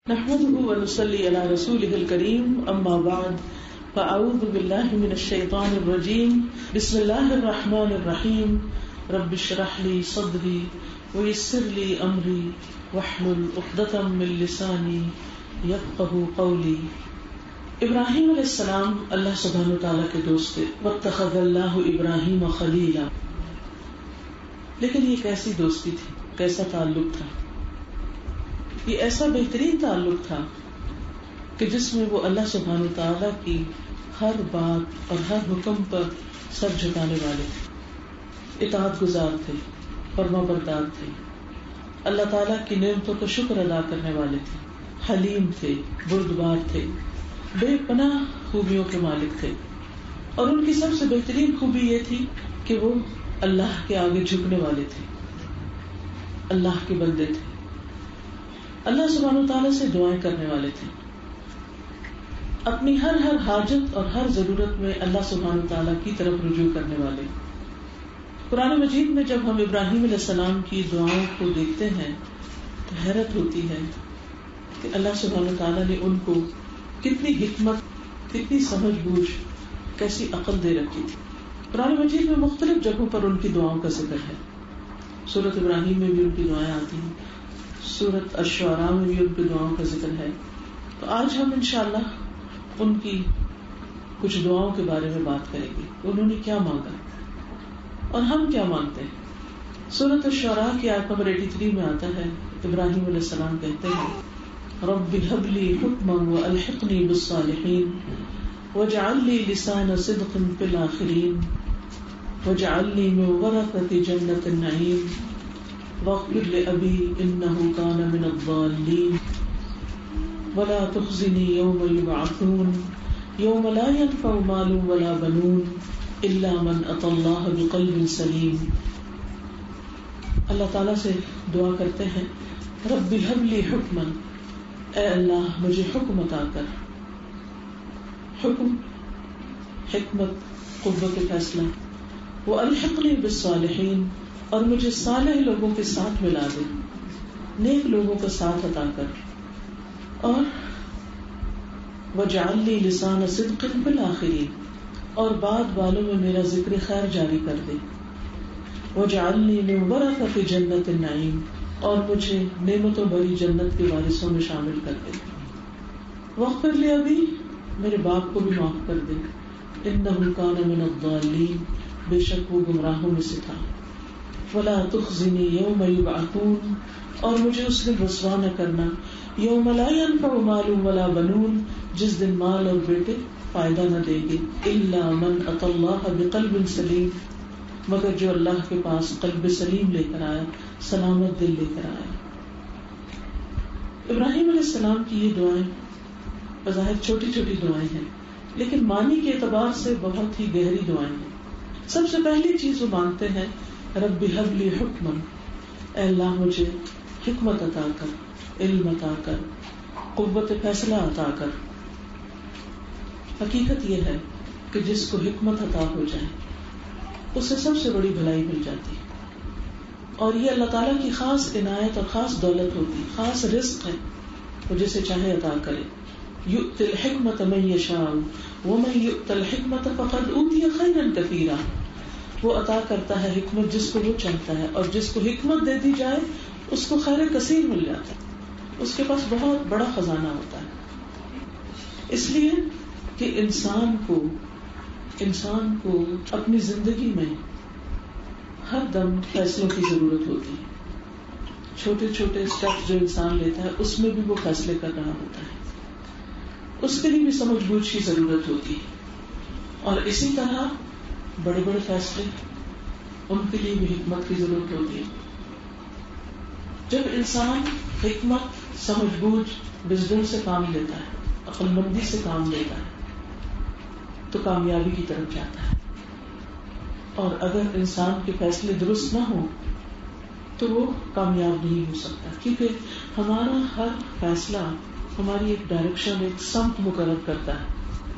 نحمده ونصلي على رسوله الكريم أما بعد فأعوذ بالله من الشيطان الرجيم بسم الله الرحمن الرحيم رب اشرح لي صدري ويسر لي أمري واحلل عقدة من لساني يفقهوا قولي. ابراہیم علیہ السلام اللہ سبحانہ وتعالی کے دوست تھے. واتخذ اللہ ابراہیم خلیلا. لیکن یہ کیسی دوستی تھی, کیسا تعلق تھا؟ یہ ایسا بہترین تعلق تھا کہ جس میں وہ اللہ سبحانہ وتعالی کی ہر بات اور ہر حکم پر سر جھکانے والے تھے, اطاعت گزار تھے, فرما بردار تھے, اللہ تعالیٰ کی نعمتوں کا شکر ادا کرنے والے تھے, حلیم تھے, بردبار تھے, بے پناہ خوبیوں کے مالک تھے. اور ان کی سب سے بہترین خوبی یہ تھی کہ وہ اللہ کے آگے جھکنے والے تھے, اللہ کے بندے تھے, اللہ سبحانہ وتعالیٰ سے دعائیں کرنے والے تھے, اپنی ہر حاجت اور ہر ضرورت میں اللہ سبحانہ وتعالیٰ کی طرف رجوع کرنے والے. قرآن مجید میں جب ہم ابراہیم علیہ السلام کی دعاؤں کو دیکھتے ہیں تو حیرت ہوتی ہے کہ اللہ سبحانہ وتعالیٰ نے ان کو کتنی حکمت, کتنی سمجھ بوجھ, کیسی عقل دے رکھی تھی. قرآن مجید میں مختلف جگہوں پر ان کی دعاؤں کا ذکر ہے. سورۃ ابراہیم میں بھی ان کی دعائیں آتی ہیں, سورۃ الشعراء میں بھی ان کی دعاؤں کا ذکر ہے. تو آج ہم انشاءاللہ ان کی کچھ دعاؤں کے بارے میں بات کریں گے. انہوں نے کیا مانگا اور ہم کیا مانگتے ہیں. سورۃ الشعراء کی آیت نمبر 83 میں آتا ہے, ابراہیم علیہ السلام کہتے ہیں رب هب لي حكما والحقني بالصالحين واجعل لي لسان صدق في الآخرين واجعلني من ورثة جنة النعيم واغفر لأبي إنه كان من الضالين ولا تخزني يوم يبعثون يوم لا ينفع مال ولا بنون إلا من أتى الله بقلب سليم. اللہ تعالیٰ سے دعا کرتے ہیں رب هب لي حكما, اے اللہ مجھے حکم عطا کر. حکم, حکمت, قوت فیصلہ. والحقنی بالصالحین, اور مجھے صالح لوگوں کے ساتھ ملا دے, نیک لوگوں کا ساتھ عطا کر. اور وجعل لی لسان صدق فی الآخرین, اور بعد والوں میں میرا ذکر خیر جاری کر دے. وجعلنی من ورثۃ جنۃ النعیم, اور مجھے نعمتوں بھری جنت کے وارثوں میں شامل کر دے. واغفر لی ابی, میرے باپ کو بھی معاف کر دے. انہ کان من الضالین, بے شک وہ گمراہوں میں سے تھا. ولا تخزنی یوم یبعثون, اور مجھے اس دن رسوا نہ کرنا یوم لا ینفع مال ولا بنون, جس دن مال اور بیٹے فائدہ نہ دیں گے. الا من اتی اللہ بقلب سلیم, مگر جو اللہ کے پاس قلب سلیم لے کر آیا, سلامت دل لے کر آیا. ابراہیم علیہ السلام کی یہ دعائیں بظاہر چھوٹی چھوٹی دعائیں ہیں, لیکن معنی کے اعتبار سے بہت ہی گہری دعائیں ہیں. سب سے پہلی چیز وہ مانگتے ہیں رب هب لي حکما, اے اللہ مجھے حکمت عطا کر, علم عطا کر, قوت فیصلہ عطا کر. حقیقت یہ ہے کہ جس کو حکمت عطا ہو جائے اسے سب سے بڑی بھلائی مل جاتی ہے, اور یہ اللہ تعالیٰ کی خاص عنایت اور خاص دولت ہوتی, خاص رزق ہے, وہ جسے چاہے عطا کرے. یؤتی الحکمت من یشاء ومن یؤت الحکمت فقد اوتی خیرا کثیرا, وہ عطا کرتا ہے حکمت جس کو وہ چاہتا ہے, اور جس کو حکمت دے دی جائے اس کو خیر کثیر مل جاتا ہے, اس کے پاس بہت بڑا خزانہ ہوتا ہے. اس لیے کہ انسان کو اپنی زندگی میں ہر دم فیصلوں کی ضرورت ہوتی ہے. چھوٹے چھوٹے اسٹیپس جو انسان لیتا ہے اس میں بھی وہ فیصلے کر رہا ہوتا ہے, اس کے لیے بھی سمجھ بوجھ کی ضرورت ہوتی ہے. اور اسی طرح بڑے بڑے فیصلے, ان کے لیے بھی حکمت کی ضرورت ہوتی ہے. جب انسان حکمت, سمجھ بوجھ, وزڈم سے کام لیتا ہے, عقل مندی سے کام لیتا ہے, تو کامیابی کی طرف جاتا ہے. اور اگر انسان کے فیصلے درست نہ ہوں تو وہ کامیاب نہیں ہو سکتا, کیونکہ ہمارا ہر فیصلہ ہماری ایک ڈائریکشن, ایک سمت مقرر کرتا ہے.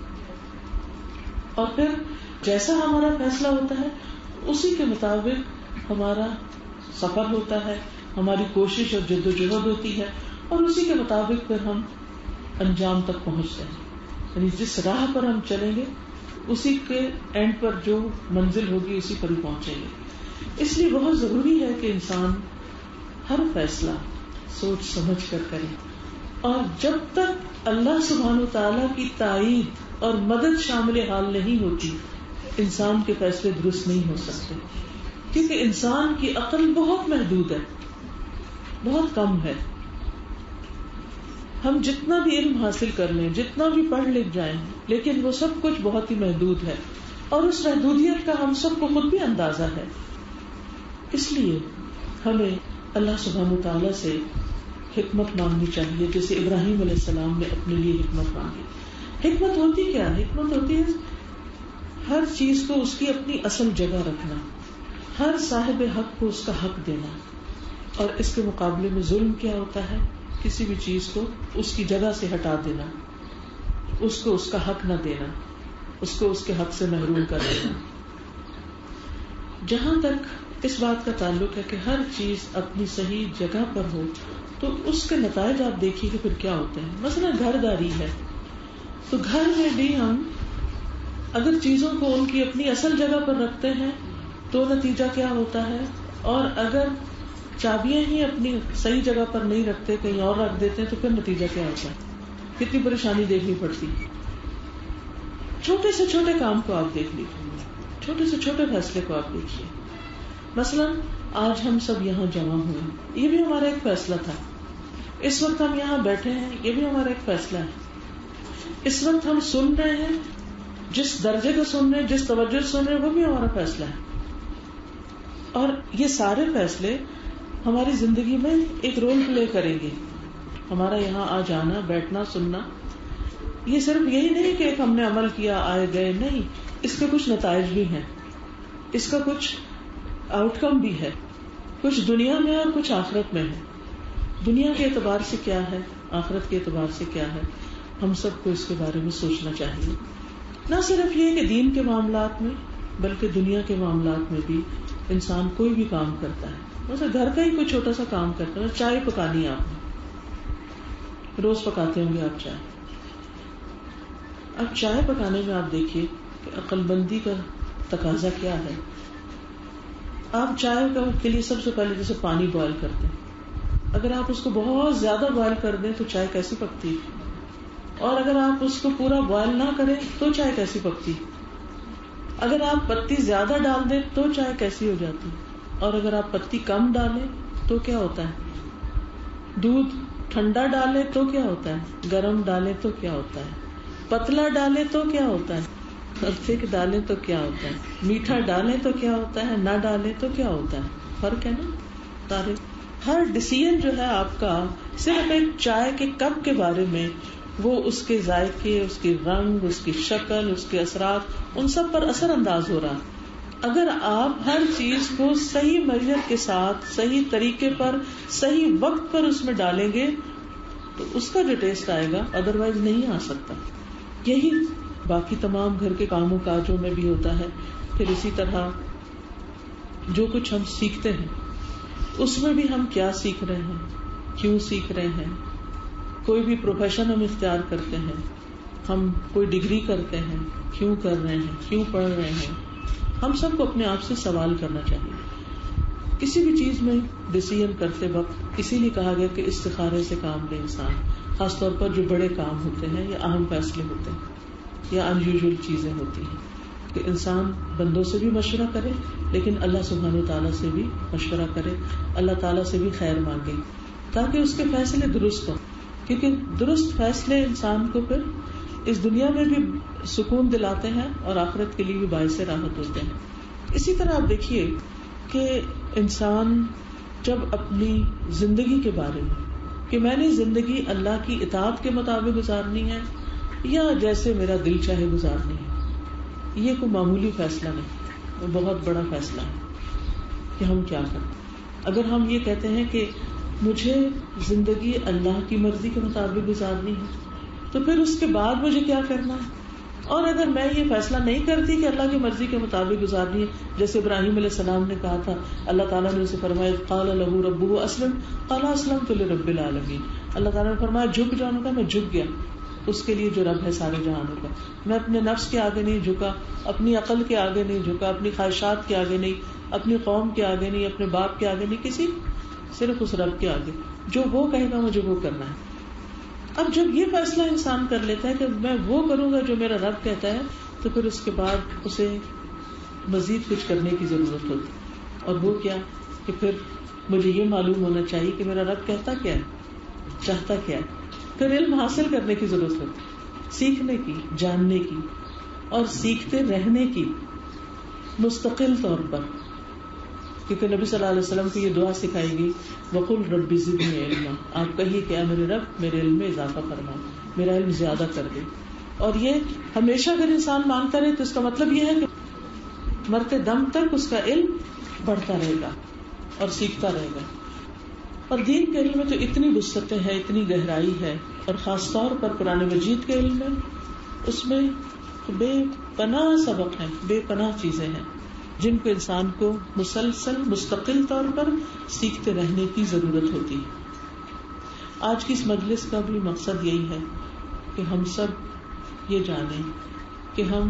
اور پھر جیسا ہمارا فیصلہ ہوتا ہے اسی کے مطابق ہمارا سفر ہوتا ہے, ہماری کوشش اور جدوجہد ہوتی ہے, اور اسی کے مطابق پھر ہم انجام تک پہنچتے ہیں. یعنی جس راہ پر ہم چلیں گے اسی کے اینڈ پر جو منزل ہوگی اسی پر ہی پہنچیں گے. اس لیے بہت ضروری ہے کہ انسان ہر فیصلہ سوچ سمجھ کر کرے, اور جب تک اللہ سبحانہ و تعالیٰ کی تائید اور مدد شامل حال نہیں ہوتی انسان کے فیصلے درست نہیں ہو سکتے, کیونکہ انسان کی عقل بہت محدود ہے, بہت کم ہے. ہم جتنا بھی علم حاصل کر لیں, جتنا بھی پڑھ لکھ جائیں, لیکن وہ سب کچھ بہت ہی محدود ہے, اور اس محدودیت کا ہم سب کو خود بھی اندازہ ہے. اس لیے ہمیں اللہ سبحانہ و تعالیٰ سے حکمت مانگنی چاہیے, جیسے ابراہیم علیہ السلام نے اپنے لیے حکمت مانگی. حکمت ہوتی کیا ہے؟ حکمت ہوتی ہے ہر چیز کو اس کی اپنی اصل جگہ رکھنا, ہر صاحب حق کو اس کا حق دینا. اور اس کے مقابلے میں ظلم کیا ہوتا ہے؟ کسی بھی چیز کو اس کی جگہ سے ہٹا دینا, اس کو اس کا حق نہ دینا, اس کو اس کے حق سے محروم کر دینا. جہاں تک اس بات کا تعلق ہے کہ ہر چیز اپنی صحیح جگہ پر ہو, تو اس کے نتائج آپ دیکھیے کہ پھر کیا ہوتے ہیں. مثلا گھر داری ہے, تو گھر میں بھی ہم اگر چیزوں کو ان کی اپنی اصل جگہ پر رکھتے ہیں تو نتیجہ کیا ہوتا ہے, اور اگر چابیاں ہی اپنی صحیح جگہ پر نہیں رکھتے, کہیں اور رکھ دیتے ہیں, تو پھر نتیجہ کیا ہوتا ہے, کتنی پریشانی دیکھنی پڑتی. چھوٹے سے چھوٹے کام کو آپ دیکھ لیجیے, چھوٹے سے چھوٹے فیصلے کو آپ دیکھیے. مثلا آج ہم سب یہاں جمع ہوئے, یہ بھی ہمارا ایک فیصلہ تھا. اس وقت ہم یہاں بیٹھے ہیں, یہ بھی ہمارا ایک فیصلہ ہے. اس وقت ہم سن رہے ہیں, جس درجے کو سن رہے ہیں, جس توجہ سے سن رہے ہیں, وہ بھی ہمارا فیصلہ ہے. اور یہ سارے فیصلے ہماری زندگی میں ایک رول پلے کریں گے. ہمارا یہاں آ جانا, بیٹھنا, سننا, یہ صرف یہی نہیں کہ ایک ہم نے عمل کیا آئے گئے, نہیں, اس کے کچھ نتائج بھی ہیں, اس کا کچھ آؤٹ کم بھی ہے, کچھ دنیا میں اور کچھ آخرت میں ہے. دنیا کے اعتبار سے کیا ہے, آخرت کے اعتبار سے کیا ہے, ہم سب کو اس کے بارے میں سوچنا چاہیے. نہ صرف یہ کہ دین کے معاملات میں, بلکہ دنیا کے معاملات میں بھی انسان کوئی بھی کام کرتا ہے, مثلا گھر کا ہی کوئی چھوٹا سا کام کرتا ہے. چائے پکانی ہے, آپ نے روز پکاتے ہوں گے آپ چائے. اب چائے پکانے میں آپ دیکھیے کہ عقل بندی کا تقاضا کیا ہے. آپ چائے کے لیے سب سے پہلے جیسے پانی بوائل کرتے ہیں, اگر آپ اس کو بہت زیادہ بوائل کر دیں تو چائے کیسی پکتی, اور اگر آپ اس کو پورا بوائل نہ کریں تو چائے کیسی پکتی. اگر آپ پتی زیادہ ڈال دیں تو چائے کیسی ہو جاتی, اور اگر آپ پتی کم ڈالیں تو کیا ہوتا ہے. دودھ ٹھنڈا ڈالیں تو کیا ہوتا ہے, گرم ڈالیں تو کیا ہوتا ہے, پتلا ڈالیں تو کیا ہوتا ہے, اور تھک ڈالیں تو کیا ہوتا ہے, میٹھا ڈالیں تو کیا ہوتا ہے, نہ ڈالیں تو کیا ہوتا ہے. فرق ہے نا سارے. ہر ڈیسیژن جو ہے آپ کا صرف ایک چائے کے کپ کے بارے میں, وہ اس کے ذائقے, اس کے رنگ, اس کی شکل, اس کے اثرات, ان سب پر اثر انداز ہو رہا. اگر آپ ہر چیز کو صحیح میجر کے ساتھ, صحیح طریقے پر, صحیح وقت پر اس میں ڈالیں گے تو اس کا جو ٹیسٹ آئے گا ادروائز نہیں آ سکتا. یہی باقی تمام گھر کے کاموں کاجوں میں بھی ہوتا ہے. پھر اسی طرح جو کچھ ہم سیکھتے ہیں اس میں بھی ہم کیا سیکھ رہے ہیں, کیوں سیکھ رہے ہیں. کوئی بھی پروفیشن ہم اختیار کرتے ہیں, ہم کوئی ڈگری کرتے ہیں, کیوں کر رہے ہیں, کیوں پڑھ رہے ہیں. ہم سب کو اپنے آپ سے سوال کرنا چاہیے. کسی بھی چیز میں ڈیسیژن کرتے وقت اسی لیے کہا گیا کہ استخارے سے کام لے انسان, خاص طور پر جو بڑے کام ہوتے ہیں یا اہم فیصلے ہوتے ہیں یا انیوژل چیزیں ہوتی ہیں, کہ انسان بندوں سے بھی مشورہ کرے, لیکن اللہ سبحانہ و تعالیٰ سے بھی مشورہ کرے, اللہ تعالیٰ سے بھی خیر مانگے تاکہ اس کے فیصلے درست ہوں. کیونکہ درست فیصلے انسان کو پھر اس دنیا میں بھی سکون دلاتے ہیں اور آخرت کے لیے بھی باعث راحت ہوتے ہیں. اسی طرح آپ دیکھیے کہ انسان جب اپنی زندگی کے بارے میں, کہ میں نے زندگی اللہ کی اطاعت کے مطابق گزارنی ہے یا جیسے میرا دل چاہے گزارنی ہے, یہ کوئی معمولی فیصلہ نہیں, وہ بہت بڑا فیصلہ ہے کہ ہم کیا کریں. اگر ہم یہ کہتے ہیں کہ مجھے زندگی اللہ کی مرضی کے مطابق گزارنی ہے, تو پھر اس کے بعد مجھے کیا کرنا ہے. اور اگر میں یہ فیصلہ نہیں کرتی کہ اللہ کی مرضی کے مطابق گزارنی ہے, جیسے ابراہیم علیہ السلام نے کہا تھا, اللہ تعالیٰ نے اسے فرمایا قال له ربه اسلم قال اسلمت لرب العالمین, اللہ تعالیٰ نے فرمایا جھک جاؤں کا، میں جھک گیا اس کے لیے جو رب ہے سارے جہانوں کا. میں اپنے نفس کے آگے نہیں جھکا، اپنی عقل کے آگے نہیں جھکا، اپنی خواہشات کے آگے نہیں، اپنی قوم کے آگے نہیں، اپنے باپ کے آگے نہیں، کسی صرف اس رب کے آگے. جو وہ کہے گا مجھے وہ کرنا ہے. اب جب یہ فیصلہ انسان کر لیتا ہے کہ میں وہ کروں گا جو میرا رب کہتا ہے، تو پھر اس کے بعد اسے مزید کچھ کرنے کی ضرورت ہوتی. اور وہ کیا کہ پھر مجھے یہ معلوم ہونا چاہیے کہ میرا رب کہتا کیا ہے، چاہتا کیا ہے. پھر علم حاصل کرنے کی ضرورت ہوتی، سیکھنے کی، جاننے کی اور سیکھتے رہنے کی مستقل طور پر. کیونکہ نبی صلی اللہ علیہ وسلم کو یہ دعا سکھائی گئی وَقُلْ رَبِّ زِدْنِی عِلْمًا. آپ کہیے کہ اے میرے رب میرے علم میں اضافہ فرما، میرا علم زیادہ کر دے. اور یہ ہمیشہ اگر انسان مانگتا رہے تو اس کا مطلب یہ ہے کہ مرتے دم تک اس کا علم بڑھتا رہے گا اور سیکھتا رہے گا. اور دین کے علم میں تو اتنی وسعتیں ہیں، اتنی گہرائی ہے، اور خاص طور پر قرآن مجید کے علم میں اس میں بے پناہ سبق ہیں، بے پناہ چیزیں ہیں جن کو انسان کو مسلسل مستقل طور پر سیکھتے رہنے کی ضرورت ہوتی ہے. آج کی اس مجلس کا بھی مقصد یہی ہے کہ ہم سب یہ جانیں کہ ہم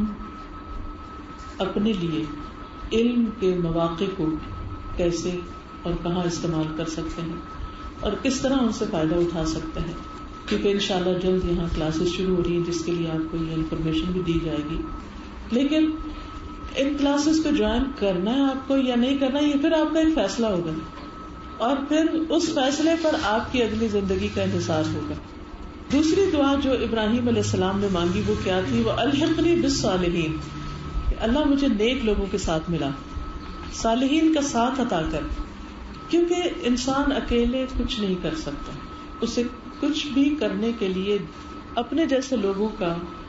اپنے لیے علم کے مواقع کو کیسے اور کہاں استعمال کر سکتے ہیں اور کس طرح ان سے فائدہ اٹھا سکتے ہیں. کیونکہ انشاءاللہ جلد یہاں کلاسز شروع ہو رہی ہیں جس کے لیے آپ کو یہ انفارمیشن بھی دی جائے گی. لیکن ان کلاسز کو جوائن کرنا ہے آپ کو یا نہیں کرنا، یہ پھر آپ کا ایک فیصلہ ہوگا، اور پھر اس فیصلے پر آپ کی اگلی زندگی کا انحصار ہوگا. دوسری دعا جو ابراہیم علیہ السلام نے مانگی وہ کیا تھی؟ وہ الحقنی بالصالحین، اللہ مجھے نیک لوگوں کے ساتھ ملا، صالحین کا ساتھ عطا کر. کیونکہ انسان اکیلے کچھ نہیں کر سکتا، اسے کچھ بھی کرنے کے لیے اپنے جیسے لوگوں کا،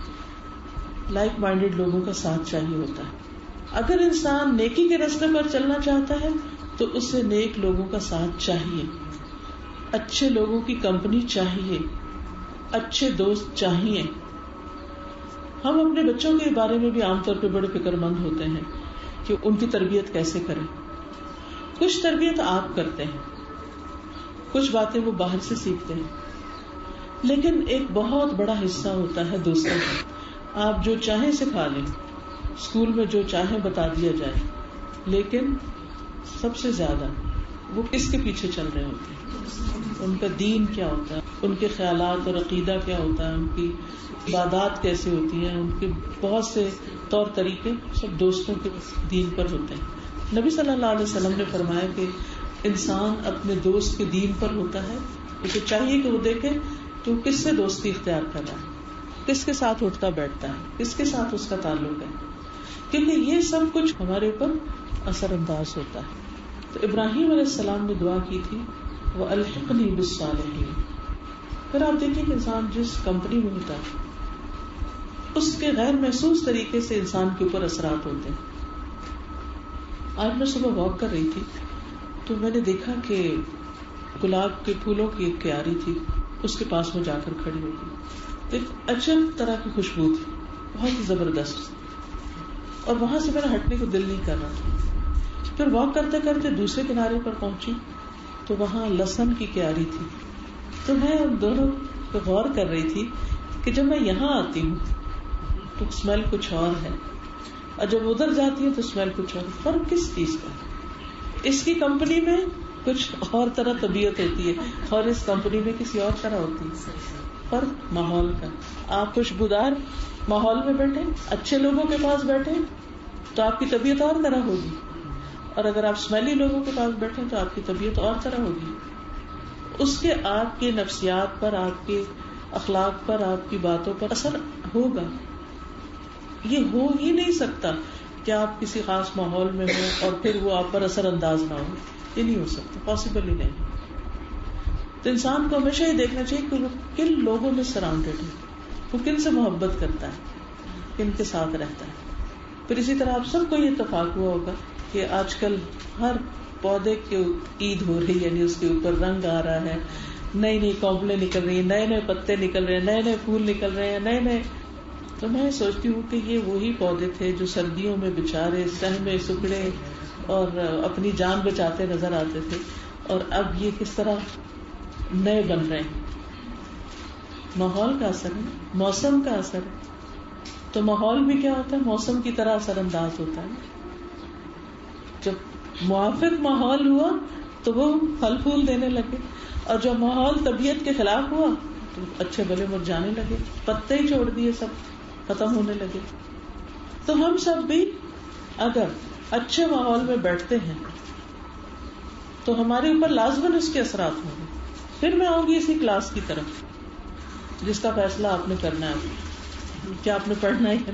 لائک مائنڈیڈ لوگوں کا ساتھ چاہیے ہوتا ہے. اگر انسان نیکی کے راستے پر چلنا چاہتا ہے تو اسے نیک لوگوں کا ساتھ چاہیے، اچھے لوگوں کی کمپنی چاہیے، اچھے دوست چاہیے. ہم اپنے بچوں کے بارے میں بھی عام طور پہ بڑے فکر مند ہوتے ہیں کہ ان کی تربیت کیسے کریں. کچھ تربیت آپ کرتے ہیں، کچھ باتیں وہ باہر سے سیکھتے ہیں، لیکن ایک بہت بڑا حصہ ہوتا ہے دوستوں کا. آپ جو چاہیں سکھا لیں، اسکول میں جو چاہیں بتا دیا جائے، لیکن سب سے زیادہ وہ کس کے پیچھے چل رہے ہوتے ہیں؟ ان کا دین کیا ہوتا ہے، ان کے خیالات اور عقیدہ کیا ہوتا ہے، ان کی عبادات کیسے ہوتی ہیں، ان کے بہت سے طور طریقے سب دوستوں کے دین پر ہوتے ہیں. نبی صلی اللہ علیہ وسلم نے فرمایا کہ انسان اپنے دوست کے دین پر ہوتا ہے. اسے چاہیے کہ وہ دیکھے کہ وہ کس سے دوستی اختیار کر رہا ہے، کس کے ساتھ اٹھتا بیٹھتا ہے، کس کے ساتھ اس کا تعلق ہے، کیونکہ یہ سب کچھ ہمارے اوپر اثر انداز ہوتا ہے. تو ابراہیم علیہ السلام نے دعا کی تھی وہ الحقنی بالصالحین. پھر آپ دیکھیں کہ انسان جس کمپنی میں ہوتا ہے اس کے غیر محسوس طریقے سے انسان کے اوپر اثرات ہوتے ہیں. آج میں صبح واک کر رہی تھی تو میں نے دیکھا کہ گلاب کے پھولوں کی ایک کیاری تھی، اس کے پاس میں جا کر کھڑی ہو گئی. ایک عجب طرح کی خوشبو تھی، بہت ہی زبردست، اور وہاں سے میرا ہٹنے کو دل نہیں کر رہا تھا. پھر واک کرتے کرتے دوسرے کنارے پر پہنچی تو وہاں لہسن کی کیاری تھی. تو میں ان دونوں پہ غور کر رہی تھی کہ جب میں یہاں آتی ہوں تو اسمیل کچھ اور ہے، اور جب ادھر جاتی ہے تو اسمیل کچھ اور. فرق کس چیز کا؟ اس کی کمپنی میں کچھ اور طرح طبیعت ہوتی ہے اور اس کمپنی میں کسی اور طرح ہوتی ہے. فرق ماحول کا. آپ خوشبودار ماحول میں بیٹھے، اچھے لوگوں کے پاس بیٹھے تو آپ کی طبیعت اور طرح ہوگی، اور اگر آپ اسمیلی لوگوں کے پاس بیٹھے تو آپ کی طبیعت اور طرح ہوگی. اس کے آپ کے نفسیات پر، آپ کے اخلاق پر، آپ کی باتوں پر اثر ہوگا. یہ ہو ہی نہیں سکتا کہ آپ کسی خاص ماحول میں ہوں اور پھر وہ آپ پر اثر انداز نہ ہو. یہ نہیں ہو سکتا، پاسبل ہی نہیں. تو انسان کو ہمیشہ یہ دیکھنا چاہیے کہ وہ کن لوگوں میں سراؤنڈیڈ ہے، وہ کن سے محبت کرتا ہے، کن کے ساتھ رہتا ہے. پھر اسی طرح آپ سب کو یہ اتفاق ہوا ہوگا کہ آج کل ہر پودے کی عید ہو رہی ہے، یعنی اس کے اوپر رنگ آ رہا ہے، نئی نئی کونپلیں نکل رہی ہیں، نئے نئے پتے نکل رہے ہیں، نئے نئے پھول نکل رہے ہیں، نئے نئے. تو میں سوچتی ہوں کہ یہ وہی پودے تھے جو سردیوں میں بےچارے سہ میں سکڑے اور اپنی جان بچاتے نظر آتے تھے، اور اب یہ کس طرح نئے بن رہے ہیں. ماحول کا اثر ہے، موسم کا اثر ہے. تو ماحول بھی کیا ہوتا ہے؟ موسم کی طرح اثر انداز ہوتا ہے. جب موافق ماحول ہوا تو وہ پھل پھول دینے لگے، اور جب ماحول طبیعت کے خلاف ہوا تو اچھے بھلے مرجانے لگے، پتے ہی چھوڑ دیے، سب ختم ہونے لگے. تو ہم سب بھی اگر اچھے ماحول میں بیٹھتے ہیں تو ہمارے اوپر لازماً اس کے اثرات ہوں گے. پھر میں آؤں گی اسی کلاس کی طرف جس کا فیصلہ آپ نے کرنا ہے. کیا آپ نے پڑھنا ہے؟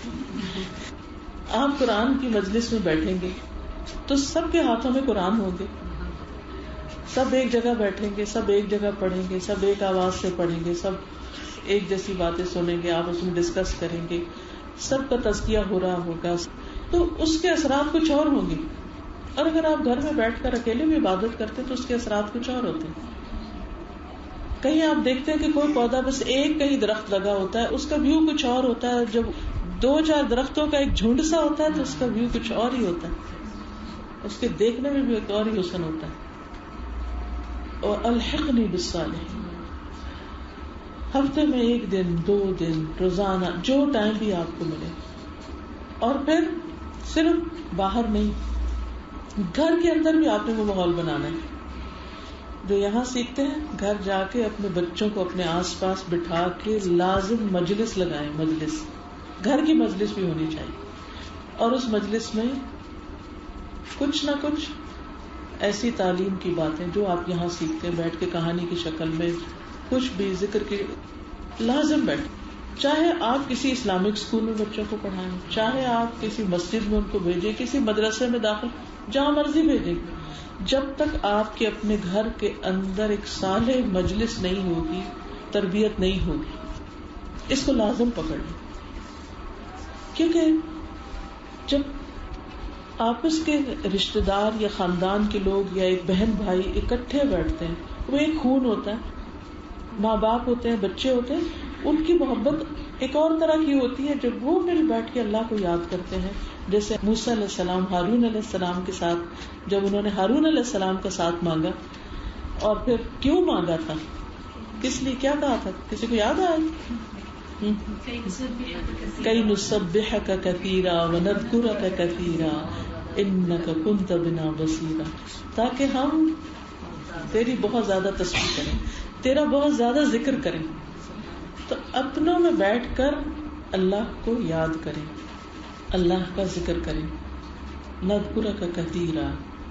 آپ قرآن کی مجلس میں بیٹھیں گے تو سب کے ہاتھوں میں قرآن ہوں گے، سب ایک جگہ بیٹھیں گے، سب ایک جگہ پڑھیں گے، سب ایک آواز سے پڑھیں گے، سب ایک جیسی باتیں سنیں گے، آپ اس میں ڈسکس کریں گے، سب کا تزکیہ ہو رہا ہوگا، تو اس کے اثرات کچھ اور ہوں گے. اور اگر آپ گھر میں بیٹھ کر اکیلے بھی عبادت کرتے تو اس کے اثرات کچھ اور ہوتے ہیں. کہیں آپ دیکھتے ہیں کہ کوئی پودا بس ایک کہیں درخت لگا ہوتا ہے، اس کا ویو کچھ اور ہوتا ہے. جب 2-4 درختوں کا ایک جھنڈ سا ہوتا ہے تو اس کا ویو کچھ اور ہی ہوتا ہے، اس کے دیکھنے میں بھی ایک اور ہی حسن ہوتا ہے. اور الحقنی بالصالحین، ہفتے میں 1 دن 2 دن روزانہ جو ٹائم بھی آپ کو ملے. اور پھر صرف باہر نہیں، گھر کے اندر بھی آپ نے وہ ماحول بنانا ہے جو یہاں سیکھتے ہیں. گھر جا کے اپنے بچوں کو اپنے آس پاس بٹھا کے لازم مجلس لگائیں. مجلس، گھر کی مجلس بھی ہونی چاہیے، اور اس مجلس میں کچھ نہ کچھ ایسی تعلیم کی باتیں جو آپ یہاں سیکھتے ہیں، بیٹھ کے کہانی کی شکل میں کچھ بھی ذکر کی لازم بیٹھ. چاہے آپ کسی اسلامک اسکول میں بچوں کو پڑھائیں، چاہے آپ کسی مسجد میں ان کو بھیجیں، کسی مدرسے میں داخل، جہاں مرضی بھیجیں، جب تک آپ کے اپنے گھر کے اندر ایک صالح مجلس نہیں ہوگی، تربیت نہیں ہوگی. اس کو لازم پکڑ لیں. کیونکہ جب آپس کے رشتے دار یا خاندان کے لوگ یا ایک بہن بھائی اکٹھے بیٹھتے ہیں، وہ ایک خون ہوتا ہے، ماں باپ ہوتے ہیں، بچے ہوتے ہیں، ان کی محبت ایک اور طرح کی ہوتی ہے جب وہ مل بیٹھ کے اللہ کو یاد کرتے ہیں. جیسے موسیٰ علیہ السلام ہارون علیہ السلام کے ساتھ، جب انہوں نے ہارون علیہ السلام کا ساتھ مانگا، اور پھر کیوں مانگا تھا، کس لیے، کیا کہا تھا، کسی کو یاد آئے؟ کئی نسبحک کثیرا ونذکرک کثیرا انک کنت بنا بصیرا، تاکہ ہم تیری بہت زیادہ تسبیح کریں، تیرا بہت زیادہ ذکر کریں. تو اپنوں میں بیٹھ کر اللہ کو یاد کریں، اللہ کا ذکر کریں، نذکرک کثیرا.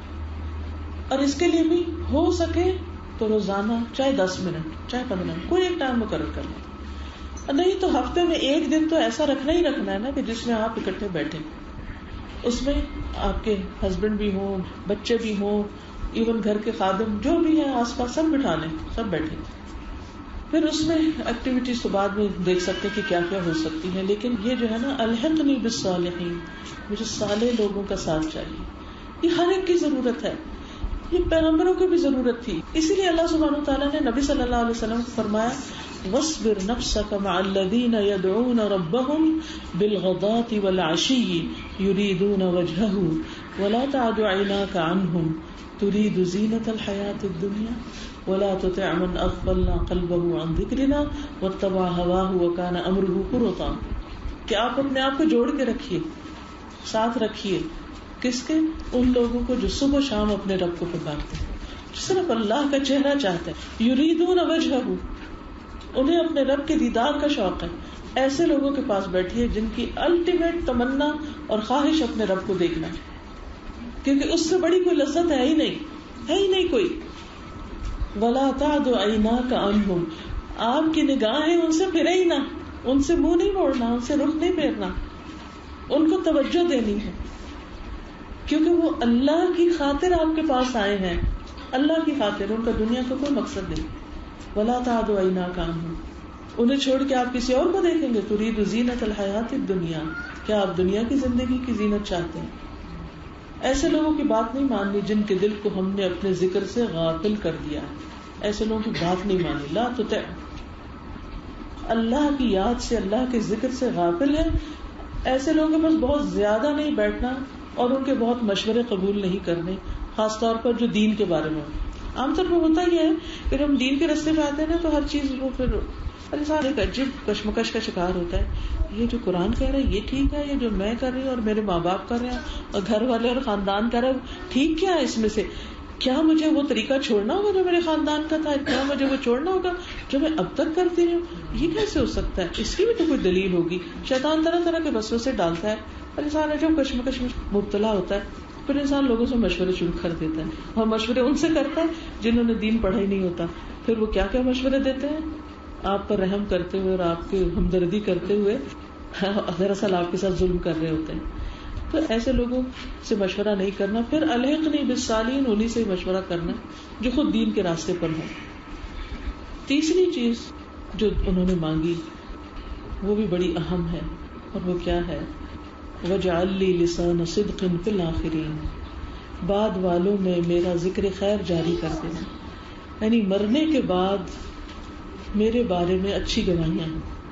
اور اس کے لیے بھی ہو سکے تو روزانہ چاہے 10 منٹ چاہے 15 منٹ کوئی ایک ٹائم مقرر کر لیں. نہیں تو ہفتے میں 1 دن تو ایسا رکھنا ہی رکھنا ہے نا کہ جس میں آپ اکٹھے بیٹھیں. اس میں آپ کے ہسبینڈ بھی ہوں، بچے بھی ہوں، ایون گھر کے خادم جو بھی ہیں آس پاس سب بٹھا لیں، سب بیٹھیں. پھر اس میں ایکٹیویٹیز تو بعد میں دیکھ سکتے کہ کیا کیا ہو سکتی ہیں. لیکن یہ جو ہے نا الحقنی بالصالحین، مجھے صالح لوگوں کا ساتھ چاہیے. یہ ہر ایک کی ضرورت ہے، یہ پیغمبروں کی بھی ضرورت تھی. اسی لیے اللہ سبحانہ وتعالیٰ نے نبی صلی اللہ علیہ وسلم کو فرمایا وَاصْبِرْ نَفْسَكَ مَعَ الَّذِينَ يَدْعُونَ رَبَّهُمْ بِالْغَدَاةِ وَالْعَشِيِّ يُرِيدُونَ وَجْهَهُ وَلَا تَعْدُ عَيْنَاكَ عَنْهُمْ تُرِيدُ زِينَةَ الْحَيَاةِ الدُّنْيَا وَلَا تُطِعْ مَنْ أَغْفَلْنَا قَلْبَهُ عَنْ ذِكْرِنَا وَاتَّبَعَ هَوَاهُ وَكَانَ أَمْرُهُ فُرُطًا. کہ آپ اپنے آپ کو جوڑ کے رکھیے، ساتھ رکھیے. کس کے؟ ان لوگوں کو جو صبح شام اپنے رب کو پکارتے ہیں، صرف اللہ کا چہرہ چاہتے ہیں. یریدون وجہہ، انہیں اپنے رب کے دیدار کا شوق ہے. ایسے لوگوں کے پاس بیٹھیے جن کی الٹیمیٹ تمنا اور خواہش اپنے رب کو دیکھنا ہے، کیونکہ اس سے بڑی کوئی لذت ہے ہی نہیں کوئی. ولا تعد عیناک عنہم، آپ کی نگاہیں ان سے پھرے ہی نہ، ان سے منہ نہیں موڑنا، ان سے رخ نہیں پھیرنا، ان کو توجہ دینی ہے، کیونکہ وہ اللہ کی خاطر آپ کے پاس آئے ہیں، اللہ کی خاطر، ان کا دنیا کا کوئی مقصد نہیں. ولا تعد عیناک عنہم، انہیں چھوڑ کے آپ کسی اور کو دیکھیں گے. ترید زینت الحیات الدنیا، کیا آپ دنیا کی زندگی کی زینت چاہتے ہیں؟ ایسے لوگوں کی بات نہیں ماننی جن کے دل کو ہم نے اپنے ذکر سے غافل کر دیا. ایسے لوگوں کی بات نہیں مانی. لا تطع، اللہ کی یاد سے، اللہ کے ذکر سے غافل ہے. ایسے لوگوں کے پاس بہت زیادہ نہیں بیٹھنا اور ان کے بہت مشورے قبول نہیں کرنے، خاص طور پر جو دین کے بارے میں. عام طور پر ہوتا ہی ہے، پھر ہم دین کے راستے پہ آتے ہیں نا تو ہر چیز وہ پھر انسان ایک عجیب کشمکش کا شکار ہوتا ہے، یہ جو قرآن کہہ رہا ہے یہ ٹھیک ہے، یہ جو میں کر رہی ہوں اور میرے ماں باپ کر رہے ہیں اور گھر والے اور خاندان کر رہے ہیں، ٹھیک کیا ہے اس میں سے؟ کیا مجھے وہ طریقہ چھوڑنا ہوگا جو میرے خاندان کا تھا؟ کیا مجھے وہ چھوڑنا ہوگا جو میں اب تک کرتی رہی ہوں؟ یہ کیسے ہو سکتا ہے؟ اس کی بھی تو کوئی دلیل ہوگی. شیطان طرح طرح کے وسوسے ڈالتا ہے اور انسان جب کشمکش میں مبتلا ہوتا ہے پھر انسان لوگوں سے مشورے شروع کر دیتا ہے، اور مشورے ان سے کرتا ہے جنہوں نے دین پڑھا ہی نہیں ہوتا. پھر وہ کیا کیا مشورے دیتے ہیں آپ پر رحم کرتے ہوئے اور آپ کی ہمدردی کرتے ہوئے، دراصل آپ کے ساتھ ظلم کر رہے ہوتے ہیں. تو ایسے لوگوں سے مشورہ نہیں کرنا. پھر الحقنی بالصالحین، انہیں سے مشورہ کرنا جو خود دین کے راستے پر ہوں. تیسری چیز جو انہوں نے مانگی وہ بھی بڑی اہم ہے، اور وہ کیا ہے؟ وَاجْعَلْ لِي لِسَانَ صِدْقٍ فِي الْآخِرِينَ، بعد والوں میں میرا ذکر خیر جاری کر دینا، یعنی مرنے کے بعد میرے بارے میں اچھی گواہیاں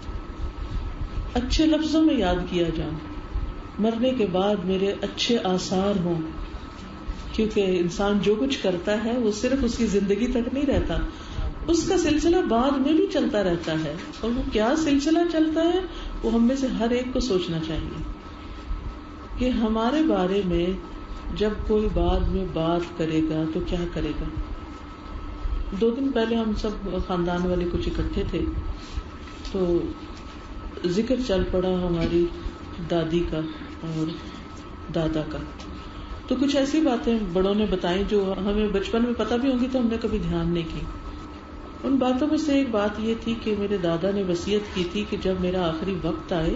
ہوں، اچھے لفظوں میں یاد کیا جاؤں، مرنے کے بعد میرے اچھے آثار ہوں. کیونکہ انسان جو کچھ کرتا ہے وہ صرف اس کی زندگی تک نہیں رہتا، اس کا سلسلہ بعد میں بھی چلتا رہتا ہے. اور وہ کیا سلسلہ چلتا ہے وہ ہم میں سے ہر ایک کو سوچنا چاہیے کہ ہمارے بارے میں جب کوئی بعد میں بات کرے گا تو کیا کرے گا. 2 دن پہلے ہم سب خاندان والے کچھ اکٹھے تھے تو ذکر چل پڑا ہماری دادی کا اور دادا کا. تو کچھ ایسی باتیں بڑوں نے بتائیں جو ہمیں بچپن میں پتہ بھی ہوں گی تو ہم نے کبھی دھیان نہیں کی. ان باتوں میں سے ایک بات یہ تھی کہ میرے دادا نے وصیت کی تھی کہ جب میرا آخری وقت آئے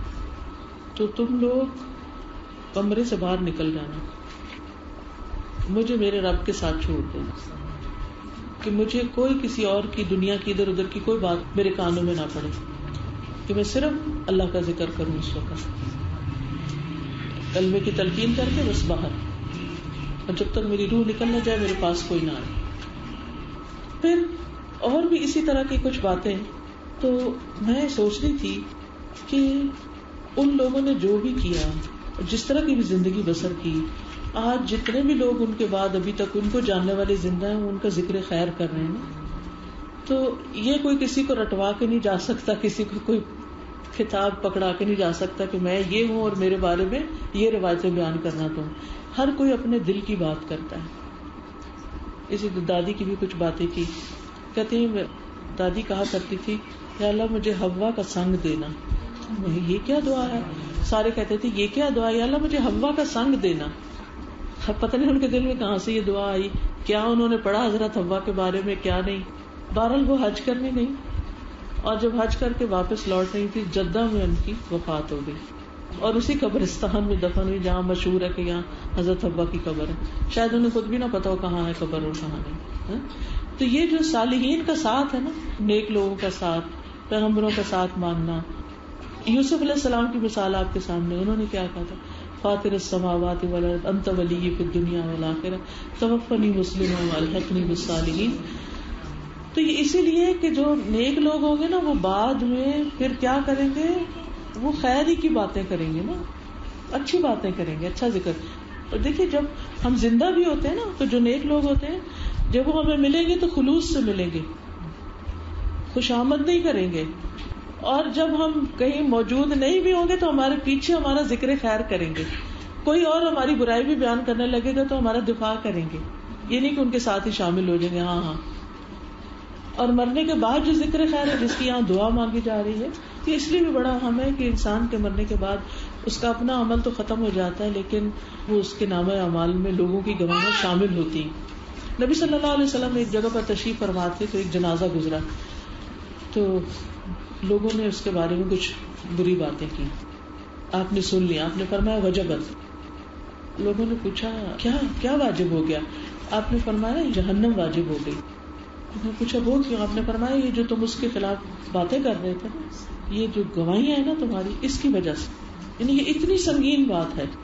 تو تم لوگ کمرے سے باہر نکل جانا، مجھے میرے رب کے ساتھ چھوڑ دینا، کہ مجھے کوئی کسی اور کی دنیا کی ادھر ادھر کی کوئی بات میرے کانوں میں نہ پڑے، کہ میں صرف اللہ کا ذکر کروں اس وقت، کلمے کی تلقین کر کے بس باہر، اور جب تک میری روح نکل نہ جائے میرے پاس کوئی نہ آئے. پھر اور بھی اسی طرح کی کچھ باتیں. تو میں سوچ رہی تھی کہ ان لوگوں نے جو بھی کیا، جس طرح کی بھی زندگی بسر کی، آج جتنے بھی لوگ ان کے بعد ابھی تک ان کو جاننے والے زندہ ہیں ان کا ذکر خیر کر رہے ہیں. تو یہ کوئی کسی کو رٹوا کے نہیں جا سکتا، کسی کو کوئی خطاب پکڑا کے نہیں جا سکتا کہ میں یہ ہوں اور میرے بارے میں یہ روایتیں بیان کرنا. تو ہر کوئی اپنے دل کی بات کرتا ہے. اسی دادی کی بھی کچھ باتیں کی. کہتی ہیں دادی کہا کرتی تھی یا اللہ مجھے حوا کا سنگ دینا. یہ کیا دعا ہے؟ سارے کہتے تھے یہ کیا دعا ہے؟ یا اللہ مجھے حوا کا سنگ دینا. پتہ نہیں ان کے دل میں کہاں سے یہ دعا آئی، کیا انہوں نے پڑھا حضرت حوا کے بارے میں کیا نہیں. بہرحال وہ حج کرنے گئی اور جب حج کر کے واپس لوٹ رہی تھی جدہ میں ان کی وفات ہو گئی، اور اسی قبرستان میں دفن ہوئی جہاں مشہور ہے کہ یہاں حضرت حوا کی قبر ہے. شاید انہیں خود بھی نہ پتا ہو کہاں ہے قبر اور کہاں نہیں. تو یہ جو صالحین کا ساتھ ہے نا، نیک لوگوں کا ساتھ، پیغمبروں کا ساتھ مانگنا. یوسف علیہ السلام کی مثال آپ کے سامنے، انہوں نے کیا کہا تھا؟ فاطر السماوات والارض انت ولی فی الدنیا والآخرہ توفنی مسلما والحقنی بالصالحین. تو یہ اسی لیے کہ جو نیک لوگ ہوں گے نا وہ بعد میں پھر کیا کریں گے؟ وہ خیر ہی کی باتیں کریں گے نا، اچھی باتیں کریں گے، اچھا ذکر. اور دیکھیے جب ہم زندہ بھی ہوتے ہیں نا تو جو نیک لوگ ہوتے ہیں جب وہ ہمیں ملیں گے تو خلوص سے ملیں گے، خوش آمد نہیں کریں گے. اور جب ہم کہیں موجود نہیں بھی ہوں گے تو ہمارے پیچھے ہمارا ذکر خیر کریں گے. کوئی اور ہماری برائی بھی بیان کرنے لگے گا تو ہمارا دفاع کریں گے، یہ نہیں کہ ان کے ساتھ ہی شامل ہو جائیں گے. ہاں ہاں. اور مرنے کے بعد جو ذکر خیر ہے جس کی یہاں دعا مانگی جا رہی ہے، یہ اس لیے بھی بڑا اہم ہے کہ انسان کے مرنے کے بعد اس کا اپنا عمل تو ختم ہو جاتا ہے لیکن وہ اس کے نامہ اعمال میں لوگوں کی گواہیاں شامل ہوتی ہیں. نبی صلی اللہ علیہ وسلم ایک جگہ پر تشریف فرما تھے تو ایک جنازہ گزرا تو لوگوں نے اس کے بارے میں کچھ بری باتیں کی. آپ نے سن لیا، آپ نے فرمایا وجبت. لوگوں نے پوچھا کیا واجب ہو گیا؟ آپ نے فرمایا جہنم واجب ہو گئی. انہوں نے پوچھا وہ کیوں؟ آپ نے فرمایا یہ جو تم اس کے خلاف باتیں کر رہے تھے، یہ جو گواہیاں ہیں نا تمہاری، اس کی وجہ سے، یعنی یہ اتنی سنگین بات ہے.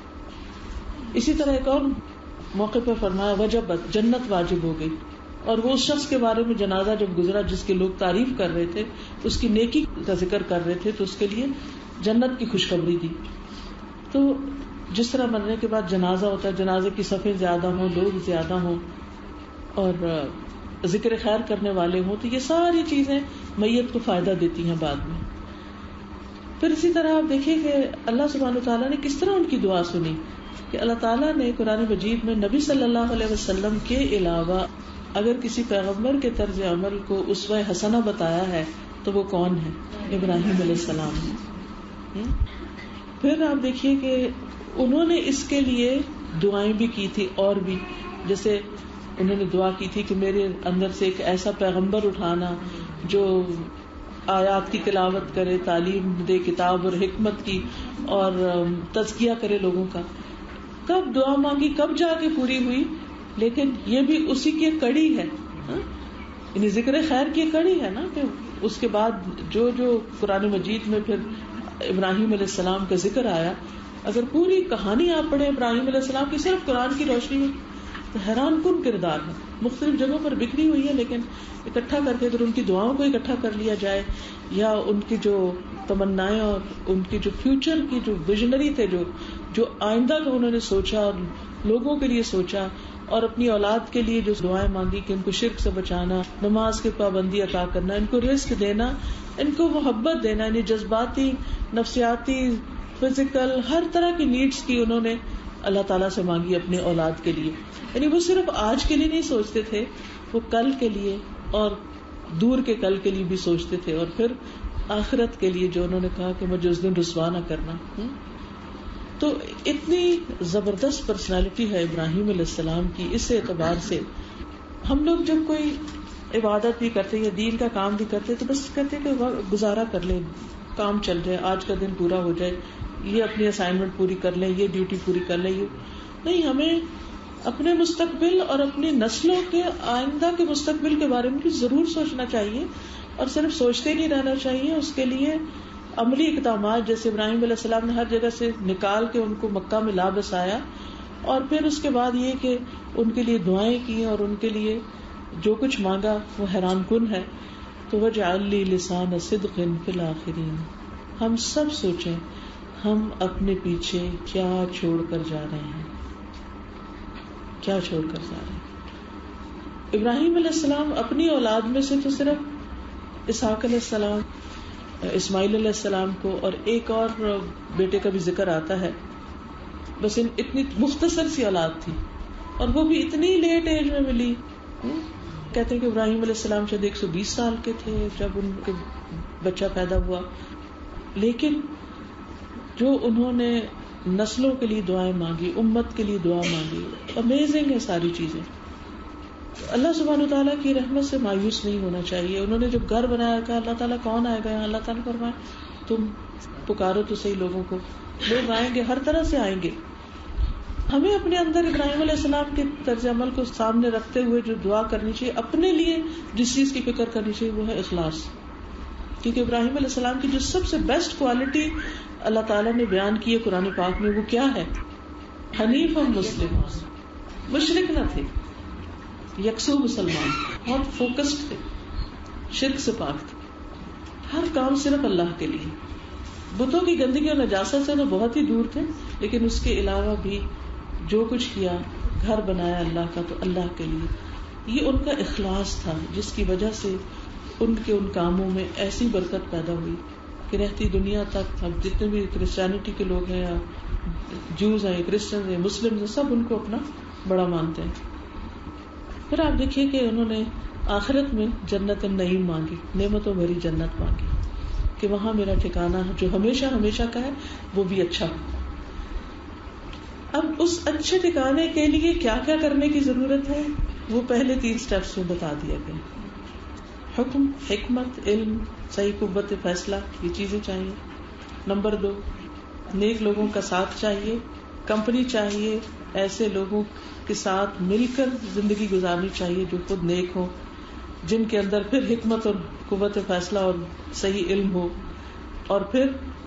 اسی طرح ایک اور موقع پہ فرمایا وجبت، جنت واجب ہو گئی. اور وہ اس شخص کے بارے میں جنازہ جب گزرا جس کے لوگ تعریف کر رہے تھے، اس کی نیکی کا ذکر کر رہے تھے، تو اس کے لیے جنت کی خوشخبری دی. تو جس طرح مرنے کے بعد جنازہ ہوتا ہے، جنازے کی صفیں زیادہ ہوں، لوگ زیادہ ہوں، اور ذکر خیر کرنے والے ہوں، تو یہ ساری چیزیں میت کو فائدہ دیتی ہیں بعد میں. پھر اسی طرح آپ دیکھیے کہ اللہ سبحانہ وتعالیٰ نے کس طرح ان کی دعا سنی، کہ اللہ تعالیٰ نے قرآن مجید میں نبی صلی اللہ علیہ وسلم کے علاوہ اگر کسی پیغمبر کے طرز عمل کو اسوہ حسنہ بتایا ہے تو وہ کون ہے؟ ابراہیم علیہ السلام ہے. پھر آپ دیکھیے کہ انہوں نے اس کے لیے دعائیں بھی کی تھی، اور بھی جیسے انہوں نے دعا کی تھی کہ میرے اندر سے ایک ایسا پیغمبر اٹھانا جو آیات کی تلاوت کرے، تعلیم دے کتاب اور حکمت کی، اور تزکیہ کرے لوگوں کا. کب دعا مانگی، کب جا کے پوری ہوئی، لیکن یہ بھی اسی کی ایک کڑی ہے، یعنی ذکر خیر کی کڑی ہے نا. کہ اس کے بعد جو قرآن مجید میں پھر ابراہیم علیہ السلام کا ذکر آیا، اگر پوری کہانی آپ پڑھیں ابراہیم علیہ السلام کی صرف قرآن کی روشنی میں، تو حیران کن کردار ہے. مختلف جگہوں پر بکھری ہوئی ہے، لیکن اکٹھا کر کے اگر ان کی دعاؤں کو اکٹھا کر لیا جائے، یا ان کی جو تمنائیں اور ان کی جو فیوچر کی جو ویژنری تھے، جو آئندہ کا انہوں نے سوچا اور لوگوں کے لیے سوچا، اور اپنی اولاد کے لیے جو دعائیں مانگی کہ ان کو شرک سے بچانا، نماز کی پابندی عطا کرنا، ان کو رزق دینا، ان کو محبت دینا، یعنی جذباتی، نفسیاتی، فزیکل، ہر طرح کی نیڈز کی انہوں نے اللہ تعالیٰ سے مانگی اپنے اولاد کے لیے. یعنی وہ صرف آج کے لیے نہیں سوچتے تھے، وہ کل کے لیے اور دور کے کل کے لیے بھی سوچتے تھے، اور پھر آخرت کے لیے جو انہوں نے کہا کہ مجھے اس دن رسوا نہ کرنا. تو اتنی زبردست پرسنالٹی ہے ابراہیم علیہ السلام کی. اس اعتبار سے ہم لوگ جب کوئی عبادت بھی کرتے یا دین کا کام بھی کرتے تو بس کہتے کہ گزارا کر لیں، کام چل جائے، آج کا دن پورا ہو جائے، یہ اپنی اسائنمنٹ پوری کر لیں، یہ ڈیوٹی پوری کر لیں. نہیں، ہمیں اپنے مستقبل اور اپنی نسلوں کے آئندہ کے مستقبل کے بارے میں بھی ضرور سوچنا چاہیے، اور صرف سوچتے نہیں رہنا چاہیے. اس کے لیے عملی اقدامات، جیسے ابراہیم علیہ السلام نے ہر جگہ سے نکال کے ان کو مکہ میں لا بسایا، اور پھر اس کے بعد یہ کہ ان کے لیے دعائیں کی اور ان کے لیے جو کچھ مانگا وہ حیران کن ہے. تو وجعل لی لسان صدق فی الآخرین. ہم سب سوچیں ہم اپنے پیچھے کیا چھوڑ کر جا رہے ہیں، کیا چھوڑ کر جا رہے ہیں. ابراہیم علیہ السلام اپنی اولاد میں سے تو صرف اسحاق علیہ السلام، اسماعیل علیہ السلام کو، اور ایک اور بیٹے کا بھی ذکر آتا ہے، بس اتنی مختصر سی اولاد تھی، اور وہ بھی اتنی لیٹ ایج میں ملی. کہتے ہیں کہ ابراہیم علیہ السلام شاید 120 سال کے تھے جب ان کے بچہ پیدا ہوا، لیکن جو انہوں نے نسلوں کے لیے دعائیں مانگی، امت کے لیے دعا مانگی، امیزنگ ہے ساری چیزیں. اللہ سبحانہ وتعالیٰ کی رحمت سے مایوس نہیں ہونا چاہیے. انہوں نے جب گھر بنایا، کہا اللہ تعالیٰ کون آئے گا یہاں، اللہ تعالیٰ فرمائے تم پکارو تو صحیح لوگوں کو، لوگ آئیں گے، ہر طرح سے آئیں گے. ہمیں اپنے اندر ابراہیم علیہ السلام کے طرز عمل کو سامنے رکھتے ہوئے جو دعا کرنی چاہیے، اپنے لیے جس چیز کی فکر کرنی چاہیے وہ ہے اخلاص. کیونکہ ابراہیم علیہ السلام کی جو سب سے بیسٹ کوالٹی اللہ تعالیٰ نے بیان کی ہے قرآن پاک میں، وہ کیا ہے؟ حنیف مسلم، مشرک نہ تھے، یکسو مسلمان، بہت فوکسڈ تھے، شرک سے پاک تھے، ہر کام صرف اللہ کے لیے. بتوں کی گندگی اور نجاست سے تو بہت ہی دور تھے، لیکن اس کے علاوہ بھی جو کچھ کیا، گھر بنایا اللہ کا تو اللہ کے لیے. یہ ان کا اخلاص تھا جس کی وجہ سے ان کے ان کاموں میں ایسی برکت پیدا ہوئی کہ رہتی دنیا تک اب جتنے بھی کرسچینٹی کے لوگ ہیں، یا جوز ہیں، کرسچن ہیں، مسلم ہیں، سب ان کو اپنا بڑا مانتے ہیں. پھر آپ دیکھیے کہ انہوں نے آخرت میں جنت النعیم مانگی، نعمتوں بھری جنت مانگی کہ وہاں میرا ٹھکانہ جو ہمیشہ ہمیشہ کا ہے وہ بھی اچھا ہو. اب اس اچھے ٹھکانے کے لیے کیا کیا کرنے کی ضرورت ہے وہ پہلے 3 سٹیپس میں بتا دیا گیا. حکم، حکمت، علم، صحیح قوت فیصلہ، یہ چیزیں چاہیے. نمبر 2، نیک لوگوں کا ساتھ چاہیے، کمپنی چاہیے، ایسے لوگوں کے ساتھ مل کر زندگی گزارنی چاہیے جو خود نیک ہو، جن کے اندر پھر حکمت اور قوت فیصلہ اور صحیح علم ہو، اور پھر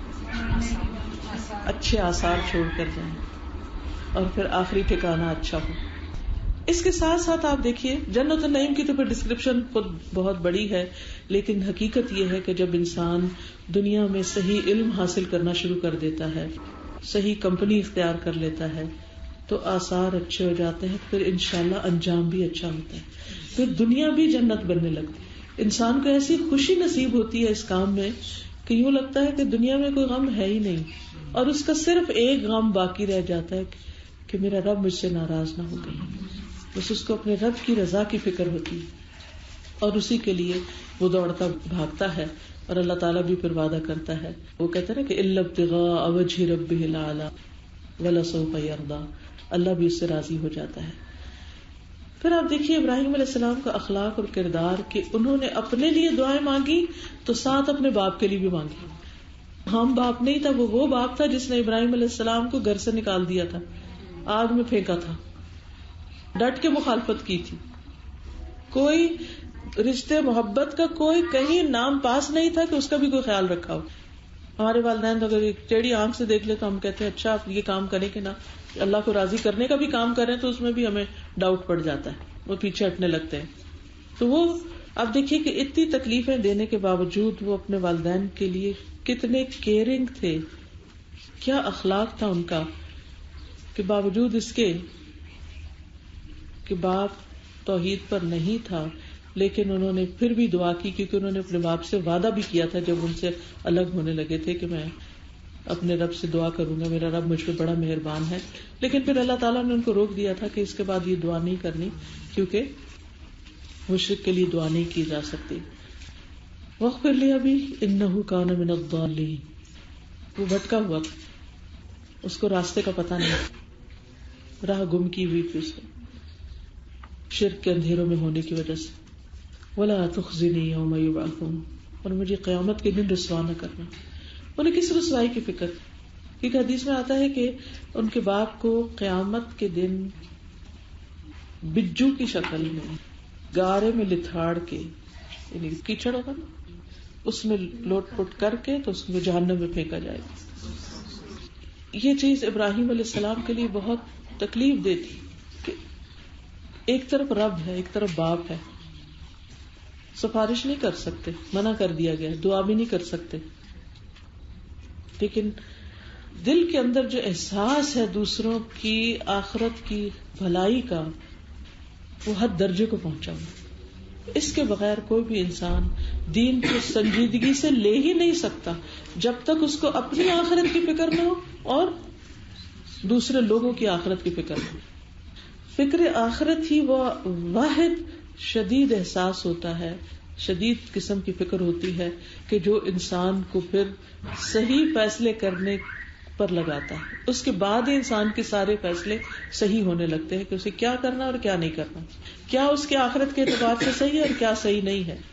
اچھے آثار چھوڑ کر جائیں، اور پھر آخری ٹھکانہ اچھا ہو. اس کے ساتھ ساتھ آپ دیکھیے جنت النعیم کی تو پھر ڈسکرپشن خود بہت بڑی ہے، لیکن حقیقت یہ ہے کہ جب انسان دنیا میں صحیح علم حاصل کرنا شروع کر دیتا ہے، صحیح کمپنی اختیار کر لیتا ہے، تو آثار اچھے ہو جاتے ہیں، پھر انشاءاللہ انجام بھی اچھا ہوتا ہے، پھر دنیا بھی جنت بننے لگتی ہے. انسان کو ایسی خوشی نصیب ہوتی ہے اس کام میں کہ یوں لگتا ہے کہ دنیا میں کوئی غم ہے ہی نہیں، اور اس کا صرف ایک غم باقی رہ جاتا ہے کہ میرا رب مجھ سے ناراض نہ ہو گئی. بس اس کو اپنے رب کی رضا کی فکر ہوتی ہے اور اسی کے لیے وہ دوڑتا بھاگتا ہے. اور اللہ تعالیٰ بھی پھر وعدہ کرتا ہے، وہ کہتے ہیں نا کہ الا ابتغاء وجہ ربہ الاعلی ولسوف یرضی، اللہ بھی اس سے راضی ہو جاتا ہے. پھر آپ دیکھیے ابراہیم علیہ السلام کا اخلاق اور کردار کہ انہوں نے اپنے لیے دعائیں مانگی تو ساتھ اپنے باپ کے لیے بھی مانگی. ہم باپ نہیں تھا، وہ باپ تھا جس نے ابراہیم علیہ السلام کو گھر سے نکال دیا تھا، آگ میں پھینکا تھا، ڈٹ کے مخالفت کی تھی. کوئی رشتے محبت کا کوئی کہیں نام پاس نہیں تھا کہ اس کا بھی کوئی خیال رکھا ہو. ہمارے والدین اگر ایک ٹیڑھی آنکھ سے دیکھ لے تو ہم کہتے ہیں اچھا آپ یہ کام کریں کہ نہ، اللہ کو راضی کرنے کا بھی کام کریں تو اس میں بھی ہمیں ڈاؤٹ پڑ جاتا ہے، وہ پیچھے ہٹنے لگتے ہیں. تو وہ اب دیکھیے کہ اتنی تکلیفیں دینے کے باوجود وہ اپنے والدین کے لیے کتنے کیئرنگ تھے، کیا اخلاق تھا ان کا، کہ باوجود اس کے کہ باپ توحید پر نہیں تھا لیکن انہوں نے پھر بھی دعا کی، کیونکہ انہوں نے اپنے باپ سے وعدہ بھی کیا تھا جب ان سے الگ ہونے لگے تھے کہ میں اپنے رب سے دعا کروں گا، میرا رب مجھ پہ بڑا مہربان ہے. لیکن پھر اللہ تعالیٰ نے ان کو روک دیا تھا کہ اس کے بعد یہ دعا نہیں کرنی، کیونکہ مشرک کے لیے دعا نہیں کی جا سکتی. واغفر لی ابی انہ کان من الضالین، وہ بھٹکا ہوا تھا، اس کو راستے کا پتہ نہیں، راہ گم کی ہوئی تھی اس کو شرک کے اندھیروں میں ہونے کی وجہ سے. ولا تخزنی یوم یبعثون، اور مجھے قیامت کے دن رسوا نہ کرنا. انہیں کس رسوائی کی فکر؟ کیونکہ حدیث میں آتا ہے کہ ان کے باپ کو قیامت کے دن بجو کی شکل میں گارے میں لتھاڑ کے، یعنی کیچڑ ہوگا نا، اس میں لوٹ پٹ کر کے تو اس میں جہنم میں پھینکا جائے گا. یہ چیز ابراہیم علیہ السلام کے لیے بہت تکلیف دہ تھی کہ ایک طرف رب ہے، ایک طرف باپ ہے، سفارش نہیں کر سکتے، منع کر دیا گیا، دعا بھی نہیں کر سکتے. لیکن دل کے اندر جو احساس ہے دوسروں کی آخرت کی بھلائی کا، وہ حد درجے کو پہنچا ہوا. اس کے بغیر کوئی بھی انسان دین کو سنجیدگی سے لے ہی نہیں سکتا جب تک اس کو اپنی آخرت کی فکر نہ ہو اور دوسرے لوگوں کی آخرت کی فکر نہ ہو. فکر آخرت ہی وہ واحد شدید احساس ہوتا ہے، شدید قسم کی فکر ہوتی ہے کہ جو انسان کو پھر صحیح فیصلے کرنے پر لگاتا ہے. اس کے بعد ہی انسان کے سارے فیصلے صحیح ہونے لگتے ہیں کہ اسے کیا کرنا اور کیا نہیں کرنا، کیا اس کے آخرت کے اعتبار سے صحیح ہے اور کیا صحیح نہیں ہے.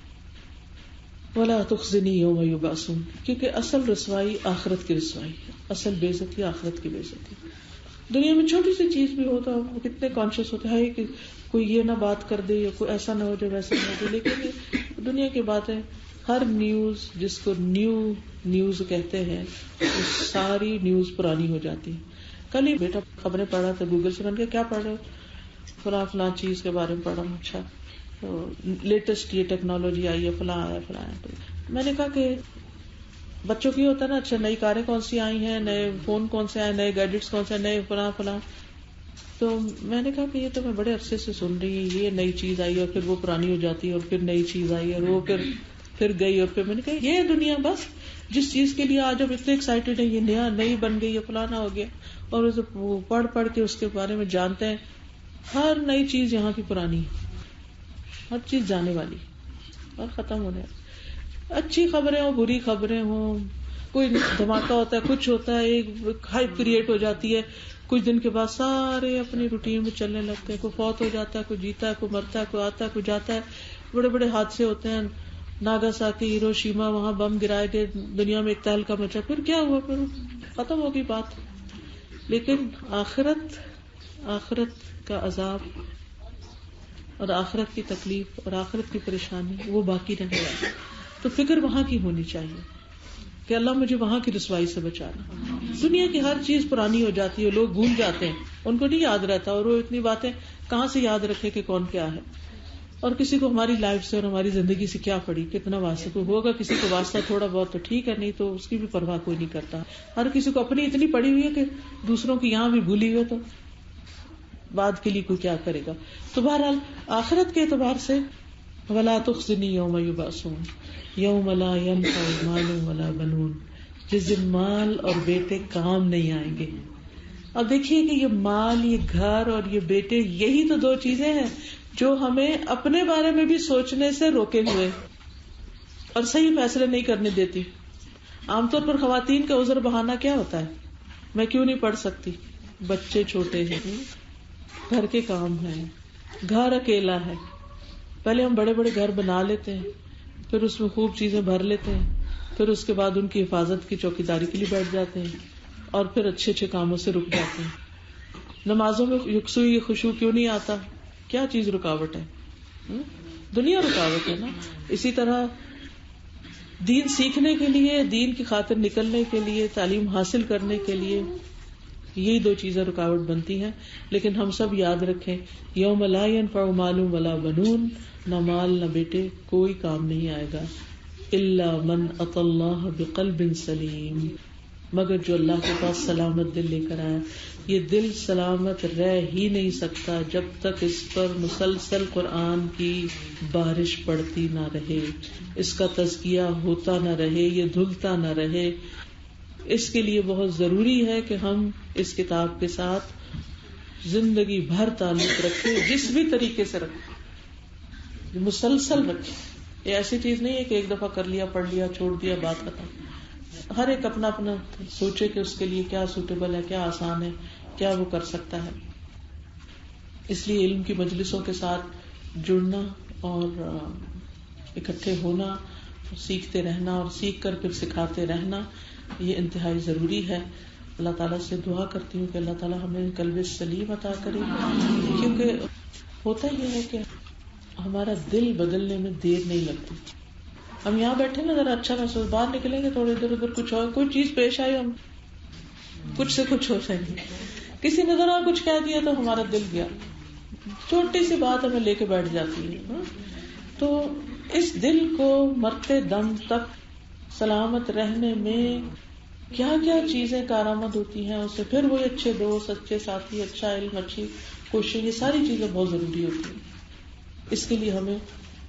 وَلَا تُخْزِنِي يَوْمَ يُبْعَثُونَ، کیونکہ اصل رسوائی آخرت کی رسوائی ہے، اصل بے عزتی آخرت کی بے عزتی. دنیا میں چھوٹی سی چیز بھی ہو تو ہم کتنے کانشیس ہوتے ہیں کہ کوئی یہ نہ بات کر دے یا کوئی ایسا نہ ہو جائے ویسا نہ ہو جائے. لیکن یہ دنیا کی بات ہے، ہر نیوز جس کو نیوز کہتے ہیں وہ ساری نیوز پرانی ہو جاتی ہے. کل ہی بیٹا خبریں پڑھ رہا تھا گوگل سے، میں نے کہا کیا پڑھ رہے ہو؟ فلاں چیز کے بارے میں پڑھا ہوں. اچھا تو لیٹسٹ یہ ٹیکنالوجی آئی ہے، فلاں آیا فلاں آیا. تو میں نے کہا کہ بچوں کی ہوتا ہے نا، اچھا نئی کاریں کون سی آئی ہیں، نئے فون کون سے آئے، نئے گیجٹس کون سے، نئے فلاں. تو میں نے کہا کہ یہ تو میں بڑے عرصے سے سن رہی ہوں، یہ نئی چیز آئی اور پھر وہ پرانی ہو جاتی ہے اور پھر نئی چیز آئی اور وہ پھر گئی اور پھر میں نے کہا یہ دنیا بس جس چیز کے لیے آج ہم اتنے ایکسائٹیڈ ہیں یہ نئی بن گئی ہے، فلانا ہو گیا، اور اسے پڑھ کے اس کے بارے میں جانتے ہیں. ہر نئی چیز یہاں کی پرانی ہے، ہر چیز جانے والی اور ختم ہونے والی. اچھی خبریں ہوں، بری خبریں ہوں، کوئی دھماکہ ہوتا ہے، کچھ ہوتا ہے، ایک ہائپ کریٹ ہو جاتی ہے، کچھ دن کے بعد سارے اپنی روٹین میں چلنے لگتے ہیں. کوئی فوت ہو جاتا ہے، کوئی جیتا ہے، کوئی مرتا ہے، کوئی آتا ہے، کوئی جاتا ہے. بڑے بڑے حادثے ہوتے ہیں، ناگاساکی، ہیروشیما، وہاں بم گرائے گئے، دنیا میں ایک تہلکہ مچا، پھر کیا ہوا، پھر ختم ہوگی بات. لیکن آخرت کا عذاب اور آخرت کی تکلیف اور آخرت کی پریشانی وہ باقی رہنے والی. تو فکر وہاں کی ہونی چاہیے کہ اللہ مجھے وہاں کی رسوائی سے بچانا. دنیا کی ہر چیز پرانی ہو جاتی ہے، لوگ بھول جاتے ہیں، ان کو نہیں یاد رہتا، اور وہ اتنی باتیں کہاں سے یاد رکھے کہ کون کیا ہے. اور کسی کو ہماری لائف سے اور ہماری زندگی سے کیا پڑی، کتنا واسطہ کوئی ہوگا، کسی کو واسطہ تھوڑا بہت تو ٹھیک ہے، نہیں تو اس کی بھی پرواہ کوئی نہیں کرتا. ہر کسی کو اپنی اتنی پڑی ہوئی ہے کہ دوسروں کی یہاں بھی بھولی ہوئی. تو بعد کے لیے کوئی کیا کرے گا. تو بہرحال آخرت کے اعتبار سے وَلَا تُخْزِنِي يَوْمَ يُبْعَثُونَ يَوْمَ لَا يَنْفَعُ مَالٌ وَلَا بَنُونَ، جس دن مال اور بیٹے کام نہیں آئیں گے. اب دیکھیے کہ یہ مال، یہ گھر اور یہ بیٹے، یہی تو دو چیزیں ہیں جو ہمیں اپنے بارے میں بھی سوچنے سے روکے ہوئے اور صحیح فیصلے نہیں کرنے دیتی. عام طور پر خواتین کا عذر بہانہ کیا ہوتا ہے؟ میں کیوں نہیں پڑھ سکتی، بچے چھوٹے ہیں، گھر کے کام ہیں، گھر اکیلا ہے. پہلے ہم بڑے بڑے گھر بنا لیتے ہیں، پھر اس میں خوب چیزیں بھر لیتے ہیں، پھر اس کے بعد ان کی حفاظت کی چوکیداری کے لیے بیٹھ جاتے ہیں اور پھر اچھے اچھے کاموں سے رک جاتے ہیں. نمازوں میں یکسوئی خشوع کیوں نہیں آتا؟ کیا چیز رکاوٹ ہے؟ دنیا رکاوٹ ہے نا. اسی طرح دین سیکھنے کے لیے، دین کی خاطر نکلنے کے لیے، تعلیم حاصل کرنے کے لیے یہی دو چیزیں رکاوٹ بنتی ہیں. لیکن ہم سب یاد رکھیں یوم لا ينفع مال ولا بنون، نہ مال نہ بیٹے کوئی کام نہیں آئے گا، الا من اتى الله بقلب سلیم، مگر جو اللہ کے پاس سلامت دل لے کر آیا. یہ دل سلامت رہ ہی نہیں سکتا جب تک اس پر مسلسل قرآن کی بارش پڑتی نہ رہے، اس کا تزکیہ ہوتا نہ رہے، یہ دھلتا نہ رہے. اس کے لیے بہت ضروری ہے کہ ہم اس کتاب کے ساتھ زندگی بھر تعلق رکھیں، جس بھی طریقے سے رکھیں، مسلسل رکھیں. یہ ایسی چیز نہیں ہے کہ ایک دفعہ کر لیا، پڑھ لیا، چھوڑ دیا، بات ختم. ہر ایک اپنا اپنا سوچے کہ اس کے لیے کیا سوٹیبل ہے، کیا آسان ہے، کیا وہ کر سکتا ہے. اس لیے علم کی مجلسوں کے ساتھ جڑنا اور اکٹھے ہونا، سیکھتے رہنا اور سیکھ کر پھر سکھاتے رہنا یہ انتہائی ضروری ہے. اللہ تعالیٰ سے دعا کرتی ہوں کہ اللہ تعالیٰ ہمیں قلب سلیم عطا کرے، کیونکہ ہوتا یہ ہے کہ ہمارا دل بدلنے میں دیر نہیں لگتی. ہم یہاں بیٹھے نا ذرا اچھا محسوس، باہر نکلیں گے تھوڑے ادھر ادھر کچھ اور کوئی چیز پیش آئی، ہم کچھ سے کچھ ہو جائیں گے. کسی نے ذرا کچھ کہہ دیا تو ہمارا دل گیا، چھوٹی سی بات ہمیں لے کے بیٹھ جاتی ہے. تو اس دل کو مرتے دم تک سلامت رہنے میں کیا کیا چیزیں کارآمد ہوتی ہیں، اسے پھر وہ اچھے دوست، اچھے ساتھی، اچھا علم، اچھی کوشش، یہ ساری چیزیں بہت ضروری ہوتی ہیں. اس کے لیے ہمیں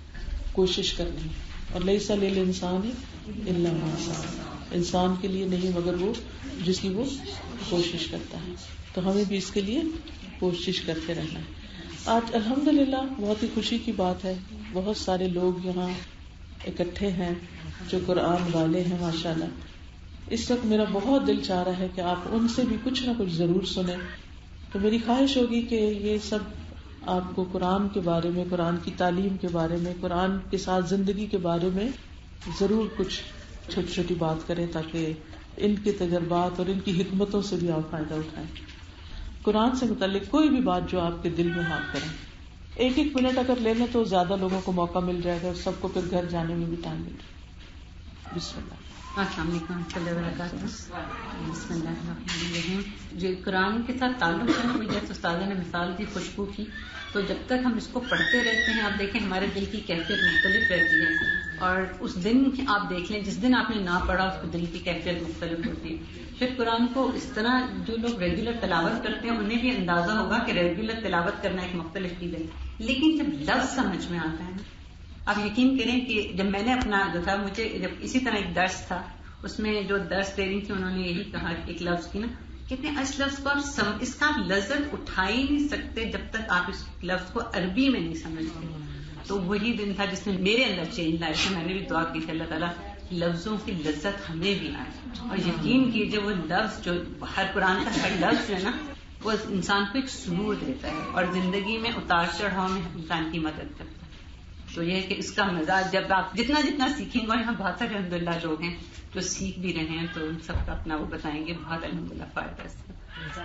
کوشش کرنی ہے. اور لیس للانسان الا ما سعى، انسان کے لیے نہیں مگر وہ جس کی وہ کوشش کرتا ہے. تو ہمیں بھی اس کے لیے کوشش کرتے رہنا ہے. آج الحمدللہ بہت ہی خوشی کی بات ہے، بہت سارے لوگ یہاں اکٹھے ہیں جو قرآن والے ہیں ماشاءاللہ. اس وقت میرا بہت دل چاہ رہا ہے کہ آپ ان سے بھی کچھ نہ کچھ ضرور سنیں. تو میری خواہش ہوگی کہ یہ سب آپ کو قرآن کے بارے میں، قرآن کی تعلیم کے بارے میں، قرآن کے ساتھ زندگی کے بارے میں ضرور کچھ چھوٹی چھوٹی بات کریں، تاکہ ان کے تجربات اور ان کی حکمتوں سے بھی آپ فائدہ اٹھائیں. قرآن سے متعلق کوئی بھی بات جو آپ کے دل میں ہاتھ کریں، ایک ایک منٹ اگر لے لیں تو زیادہ لوگوں کو موقع مل جائے گا، سب کو پھر گھر جانے میں بھی ٹائم مل جائے گا. بسم اللہ. السلام علیکم ورحمۃ اللہ وبرکاتہ. بسم اللہ الرحمن الرحیم. جو قرآن کے ساتھ تعلق ہے وہ جیسے استاد نے مثال دی خوشبو کی، تو جب تک ہم اس کو پڑھتے رہتے ہیں، آپ دیکھیں ہمارے دل کی کیفیت مختلف رہتی ہے. اور اس دن آپ دیکھ لیں جس دن آپ نے نہ پڑھا اس کو دل کی کیفیت مختلف ہوتی ہے. پھر قرآن کو اس طرح جو لوگ ریگولر تلاوت کرتے ہیں انہیں بھی اندازہ ہوگا کہ ریگولر تلاوت کرنا ایک مختلف چیز ہے. لیکن جب لفظ سمجھ میں آتا ہے، آپ یقین کریں کہ جب میں نے اپنا جو تھا، مجھے جب اسی طرح ایک درس تھا، اس میں جو درس دے رہی تھی انہوں نے یہی کہا ایک لفظ کی نا، کہتے ہیں اس لفظ کو آپ اس کا لذت اٹھا ہی نہیں سکتے جب تک آپ اس لفظ کو عربی میں نہیں سمجھتے. تو وہی دن تھا جس میں میرے اندر چینج لایا تھا. میں نے بھی دعا کی تھی اللہ تعالیٰ لفظوں کی لذت ہمیں بھی آئے. اور یقین کیجیے وہ لفظ جو ہر قرآن کا ہر لفظ جو ہے نا وہ انسان کو ایک سرور دیتا ہے اور زندگی میں اتار چڑھاؤ میں انسان کی مدد کرتا ہے. تو یہ ہے کہ اس کا مزاج جب آپ جتنا سیکھیں گے، اور یہاں بہت سارے الحمدللہ لوگ ہیں جو سیکھ بھی رہے ہیں، تو ان سب کا اپنا وہ بتائیں گے. بہت الحمدللہ فائدہ اس کا.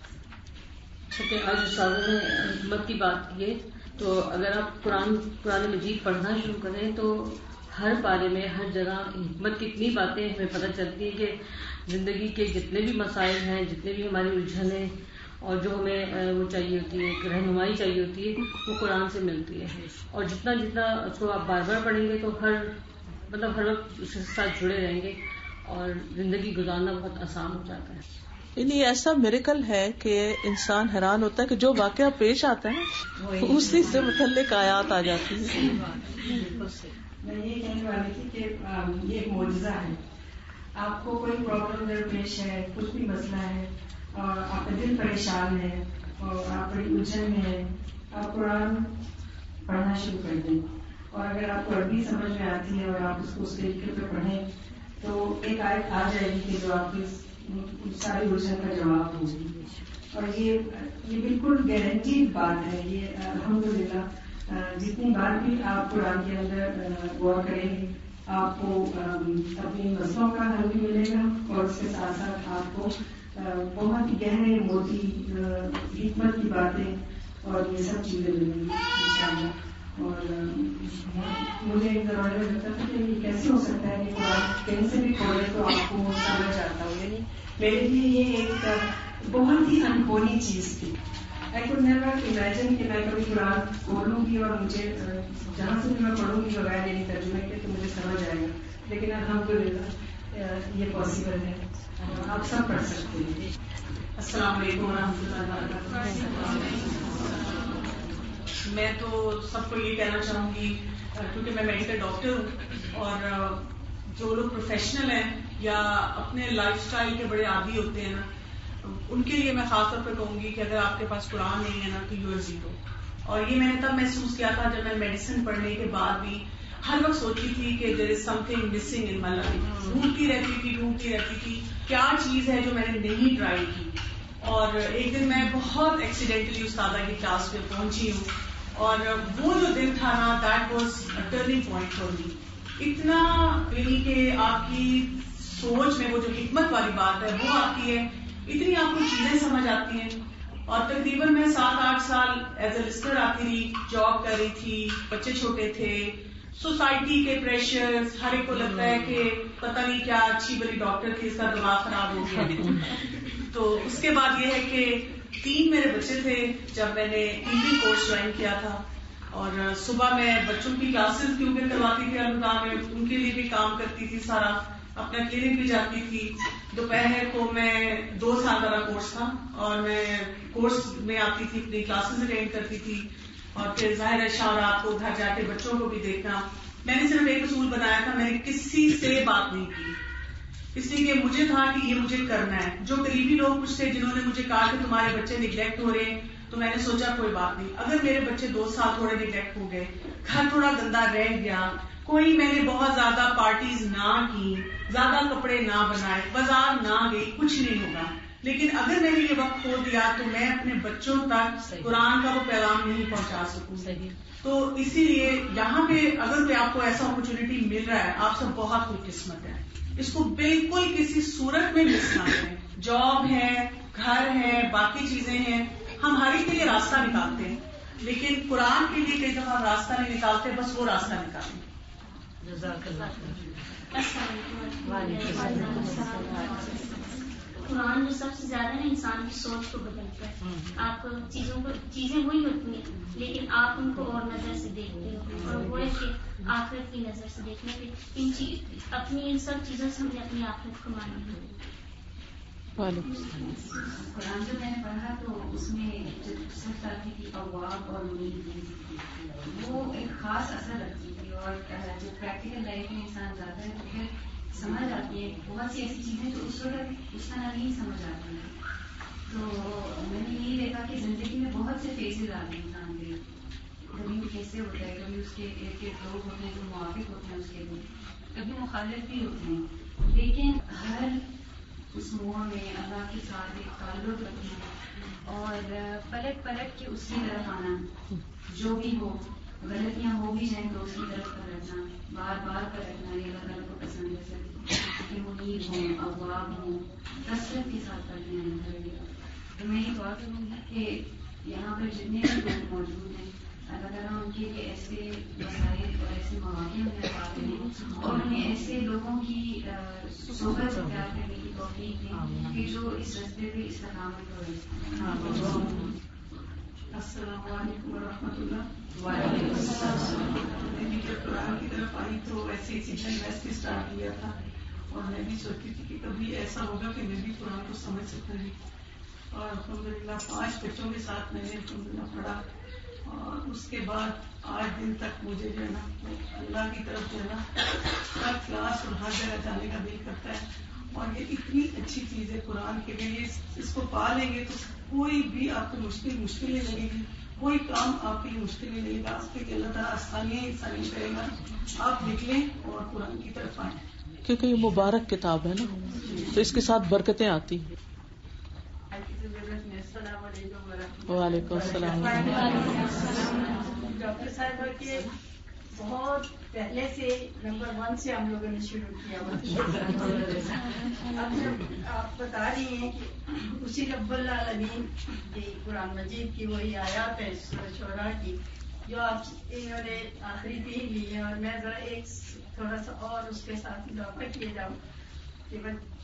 آج استاذوں نے حکمت کی بات کی ہے، تو اگر آپ قرآن مجید پڑھنا شروع کریں تو ہر پارے میں ہر جگہ حکمت کی اتنی باتیں ہمیں پتہ چلتی ہیں کہ زندگی کے جتنے بھی مسائل ہیں، جتنے بھی ہماری الجھن ہیں اور جو ہمیں وہ چاہیے ہوتی ہے، ایک رہنمائی چاہیے ہوتی ہے، وہ قرآن سے ملتی ہے. اور جتنا اس کو آپ بار بار پڑھیں گے تو ہر وقت اس کے ساتھ جڑے رہیں گے اور زندگی گزارنا بہت آسان ہو جاتا ہے. یعنی ایسا میریکل ہے کہ انسان حیران ہوتا ہے کہ جو واقعہ پیش آتا ہے اسی سے متعلق آیات آ جاتی ہیں. میں یہ کہنے والی تھی کہ یہ ایک معجزہ ہے. آپ کو کوئی پرابلم درپیش ہے, کچھ بھی مسئلہ ہے اور آپ کا دل پریشان ہے اور آپ بڑی الجھن میں ہیں, آپ قرآن پڑھنا شروع کر دیں, اور اگر آپ کو عربی سمجھ میں آتی ہے اور آپ اس کو اس طریقے پہ پڑھیں تو ایک آیت آ جائے گی کہ جو آپ کی ساری الجھن کا جواب ہوگی. اور یہ بالکل گارنٹیڈ بات ہے. یہ الحمدللہ جتنی بار بھی آپ قرآن کے اندر غور کریں گے آپ کو اپنی مسئلوں کا حل بھی ملے گا, اور اس کے ساتھ ساتھ آپ کو بہت ہی گہرے موٹی حکمت کی باتیں اور یہ سب چیزیں ملیں گی انشاءاللہ. اور مجھے ایک ضرورت لگتا تھا کہ یہ کیسے ہو سکتا ہے کہ قرآن کہیں سے بھی کھولے تو آپ کو سمجھ آتا ہو. یعنی میرے لیے یہ ایک بہت ہی انہونی چیز تھی. I could never imagine کہ میں کبھی قرآن کھولوں گی اور مجھے جہاں سے بھی میں پڑھوں گی بغیر یعنی ترجمے کے تو مجھے سمجھ آئے گا. لیکن الحمدللہ یہ پاسبل ہے, آپ سب پڑھ سکتے ہیں. السلام علیکم ورحمۃ اللہ وبرکاتہ. میں تو سب کو یہ کہنا چاہوں گی کیونکہ میں میڈیکل ڈاکٹر ہوں, اور جو لوگ پروفیشنل ہیں یا اپنے لائف سٹائل کے بڑے عادی ہوتے ہیں نا, ان کے لیے میں خاص طور پہ کہوں گی کہ اگر آپ کے پاس قرآن نہیں ہے نا تو یو آر زیرو. اور یہ میں نے تب محسوس کیا تھا جب میں میڈیسن پڑھنے کے بعد بھی ہر وقت سوچی تھی کہ there is something missing in my life. ڈھونڈتی رہتی تھی کیا چیز ہے جو میں نے نہیں ٹرائی کی. اور ایک دن میں بہت ایکسیڈینٹلی استادہ کی کلاس پہ پہنچی ہوں, اور وہ جو دن تھا نا that was turning point for me. اتنا یعنی کہ آپ کی سوچ میں وہ جو حکمت والی بات ہے وہ آتی ہے, اتنی آپ کو چیزیں سمجھ آتی ہیں. اور تقریباً میں 7-8 سال ایز اے لسٹر آتی رہی, جاب کر رہی تھی, بچے چھوٹے تھے, سوسائٹی کے پریشرز, ہر ایک کو لگتا ہے کہ پتہ نہیں کیا اچھی بڑی ڈاکٹر تھی, اس کا دماغ خراب ہو گیا. تو اس کے بعد یہ ہے کہ 3 میرے بچے تھے جب میں نے ایوننگ کورس جوائن کیا تھا, اور صبح میں بچوں کی کلاسز کیونکہ کرواتی تھی الوداع میں, ان کے لیے بھی کام کرتی تھی سارا, اپنا کلینک بھی جاتی تھی. دوپہر کو میں 2 سال کا کورس تھا اور میں کورس میں آتی تھی, اپنی کلاسز اٹینڈ کرتی تھی, اور پھر ظاہر ہے شام رات کو گھر جا کے بچوں کو بھی دیکھنا. میں نے صرف ایک اصول بنایا تھا, میں نے کسی سے بات نہیں کی, اس لیے کہ مجھے تھا کہ یہ مجھے کرنا ہے. جو قریبی لوگ کچھ تھے جنہوں نے مجھے کہا کہ تمہارے بچے نگلیکٹ ہو رہے ہیں, تو میں نے سوچا کوئی بات نہیں, اگر میرے بچے 2 سال تھوڑے نگلیکٹ ہو گئے, گھر تھوڑا گندا رہ گیا, کوئی میں نے بہت زیادہ پارٹیز نہ کی, زیادہ کپڑے نہ بنائے, بازار نہ گئی, کچھ نہیں ہوگا. لیکن اگر میں نے یہ وقت کھو دیا تو میں اپنے بچوں تک قرآن کا وہ پیغام نہیں پہنچا سکوں. تو اسی لیے یہاں پہ اگر کوئی آپ کو ایسا اپرچونٹی مل رہا ہے, آپ سب بہت خوش قسمت ہے. اس کو بالکل کسی صورت میں مس نہ کریں. جاب ہے, گھر ہے, باقی چیزیں ہیں, ہم ہر ایک کے لیے راستہ نکالتے ہیں, لیکن قرآن کے لیے کئی دفعہ راستہ نہیں نکالتے, بس وہ راستہ نکالیں. قرآن جو سب سے زیادہ نا انسان کی سوچ کو بدلتا ہے. آپ چیزیں وہی ہوتی ہیں لیکن آپ ان کو اور نظر سے دیکھتے ہو, اور وہ ہے کہ آخرت کی نظر سے دیکھنے پہ اپنی ان سب چیزوں سے ہمیں اپنی آخرت کو ماننا ہے. قرآن جو میں نے پڑھا تو اس میں صرف آتی تھی ابواب اور منیب, وہ ایک خاص اثر رکھتی تھی. اور جو پریکٹیکل لائف میں انسان جاتا ہے تو پھر سمجھ آتی ہے بہت سی ایسی چیزیں جو اس وقت اس طرح نہیں سمجھ آتی ہیں. تو میں نے یہی دیکھا کہ زندگی میں بہت سے فیزز آتے ہیں انسان کے, کبھی وہ کیسے ہوتا ہے, کبھی اس کے ارد گرد لوگ ہوتے ہیں جو موافق ہوتے ہیں اس کے لیے, کبھی مخالف بھی ہوتے ہیں, لیکن ہر اس موڑ میں اللہ کے ساتھ ایک تعلق رکھنا اور پلٹ کے اس کی طرف آنا, جو بھی ہو, غلطیاں ہو بھی جائیں تو اس کی طرف پلٹنا, بار بار پلٹنا, یہ اللہ تعالیٰ کو پسند ہے. کہ منیب ہوں, ابواب ہوں, کثرت کے ساتھ پڑھنے ہیں. تو میں یہ دعا کروں گی کہ یہاں پر جتنے بھی لوگ موجود ہیں اللہ تعالیٰ ان کے لیے ایسے مسائل اور ایسے مواقع میں پاتے ہیں, اور انہیں ایسے لوگوں کی صحبت اختیار کرنے کی توفیق دیں کہ جو اس رستے پہ استقامت کریں. السلام علیکم ورحمۃ اللہ. وعلیکم السلام. میں جب قرآن کی طرف آئی تو ایسے ہی سیزن ویسٹ اسٹارٹ کیا تھا, اور میں بھی سوچتی تھی کہ کبھی ایسا ہوگا کہ میں بھی قرآن کو سمجھ سکوں گی. اور الحمدللہ 5 بچوں کے ساتھ میں نے الحمدللہ پڑھا, اور اس کے بعد آج دن تک مجھے جو ہے نا اللہ کی طرف جو ہے نا ہر کلاس اور ہر جگہ جانے کا دل کرتا ہے. اور یہ اتنی اچھی چیز ہے قرآن کے لیے, اس کو پا لیں گے تو کوئی بھی آپ کو مشکل نہیں لگے گی, کوئی کام آپ کے لیے مشکل نہیں لگے گا. آپ کے اللہ تعالیٰ آسانیاں کرے گا. آپ نکلیں اور قرآن کی طرف آئیں, کیونکہ یہ مبارک کتاب ہے نا, تو اس کے ساتھ برکتیں آتی ہیں. وعلیکم السلام. ڈاکٹر صاحبہ کے بہت پہلے سے نمبر 1 سے ہم لوگوں نے شروع کیا. اب آپ بتا رہی ہیں کہ اسی رب العالمین کی قرآن مجید کی وہی آیات ہے سورہ شعراء کی جو آپ انہوں نے آخری 3 لی ہے, اور میں ذرا ایک تھوڑا سا اور اس کے ساتھ اضافہ کیے جاؤں کہ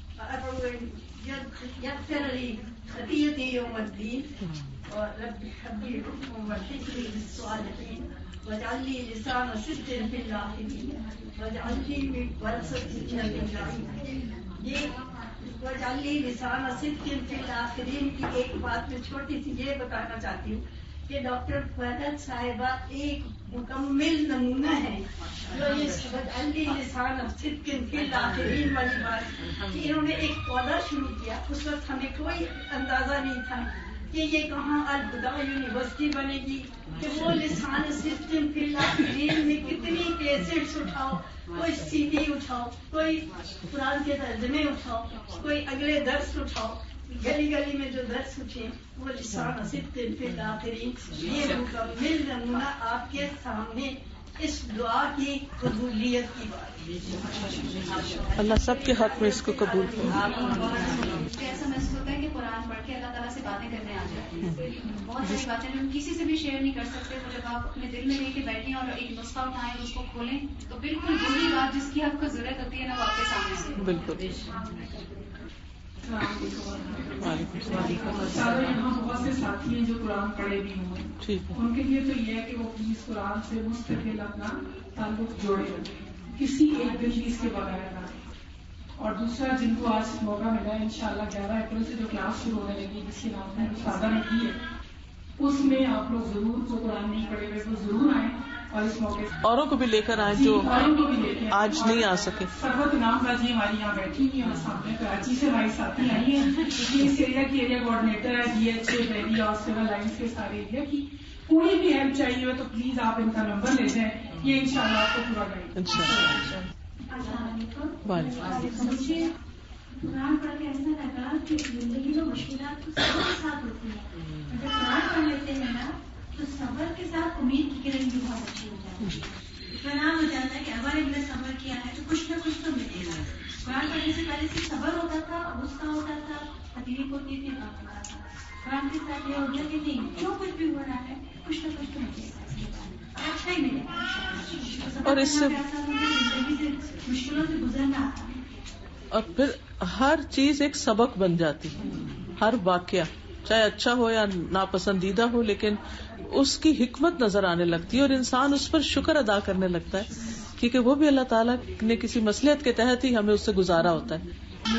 یغفر لی خطیئتی یوم الدین اور رب حبی حکم وحکمی للصالحین واجعل لی لسان صدق فی الآخرین واجعل لی من ورثۃ جنت النعیم. یہ واجعل لی لسان صدق فی الآخرین کی ایک بات میں چھوٹی سی یہ بتانا چاہتی ہوں کہ ڈاکٹر فہد صاحبہ ایک مکمل نمونہ ہے جو یہ واجعل لی لسان صدق فی الآخرین والی بات, انہوں نے ایک پودا شروع کیا. اس وقت ہمیں کوئی اندازہ نہیں تھا کہ یہ کہاں الہدیٰ یونیورسٹی بنے گی, کہ وہ لسان صدق فی الآخرین میں کتنی کیسٹس اٹھاؤ, کوئی سی ڈی اٹھاؤ, کوئی قرآن کے ترجمے اٹھاؤ, کوئی اگلے درس اٹھاؤ, گلی گلی میں جو درس اٹھے وہ لسان صدق فی الآخرین. یہ مکمل نمونہ آپ کے سامنے اس دعا کی قبولیت کی بات. اللہ سب کے حق میں اس کو قبول کرے. ایسا محسوس ہوتا ہے کہ قرآن پڑھ کے اللہ تعالیٰ سے باتیں کرنے آ جاتی ہیں. بہت ساری باتیں جو ہم کسی سے بھی شیئر نہیں کر سکتے, تو جب آپ اپنے دل میں لے کے بیٹھیں اور ایک نسخہ اٹھائیں اس کو کھولیں تو بالکل وہی بات جس کی آپ کو ضرورت ہوتی ہے نا وہ آپ کے سامنے سے. بالکل. یہاں بہت سے ساتھی ہیں جو قرآن پڑھے بھی ہوں, ان کے لیے تو یہ ہے کہ وہ پلیز قرآن سے مستقل اپنا تعلق جوڑے رکھیں, کسی ایک دن بھی اس کے بغیر نہ. اور دوسرا جن کو آج موقع ملا ہے انشاءاللہ 11 اپریل سے جو کلاس شروع ہونے لگی جس کی نام میں استاذہ نے کی ہے, اس میں آپ لوگ ضرور جو قرآن نہیں پڑھے ہوئے وہ ضرور آئیں, اور اس موقع اوروں کو بھی لے کر آئیں جو اوروں کو بھی لے کے آج نہیں آ سکے. سربت نام کا جی ہماری یہاں بیٹھی ہوئی ہے, اور سامنے کراچی سے ہماری ساتھی آئی ہیں, یہ اس ایریا کی ایریا کوآرڈینیٹر ہے جی ایچ ڈیلی اور سول لائنس کے سارے ایریا کی. کوئی بھی ہیلپ چاہیے ہو تو پلیز آپ ان کا نمبر لے جائیں, یہ انشاءاللہ آپ کو پورا کریں. مجھے قرآن پڑھ کے ایسا لگا کہ زندگی میں مشکلات تو سب کے ساتھ ہوتی ہیں, جب قرآن پڑھ لیتے ہیں نا تو صبر کے ساتھ امید کی کرن بھی بہت اچھی ہو جاتی ہے. اطمینان ہو جاتا ہے کہ اگر ہم نے صبر کیا ہے تو کچھ نہ کچھ تو ملے گا. قرآن پڑھنے سے پہلے سے صبر ہوتا تھا, غصہ ہوتا تھا, تکلیف ہوتی تھی, غم ہوتا تھا. قرآن کے ساتھ یہ ہو گیا کہ نہیں, جو کچھ بھی ہو رہا ہے کچھ نہ کچھ تو ملے گا, اس کے بعد اچھا ہی ملے گا. اور اس سے زندگی سے مشکلوں سے گزرنا آتا ہے, اور پھر ہر چیز ایک سبق بن جاتی ہے. ہر واقعہ چاہے اچھا ہو یا ناپسندیدہ ہو, لیکن اس کی حکمت نظر آنے لگتی ہے اور انسان اس پر شکر ادا کرنے لگتا ہے, کیونکہ وہ بھی اللہ تعالیٰ نے کسی مصلحت کے تحت ہی ہمیں اس سے گزارا ہوتا ہے.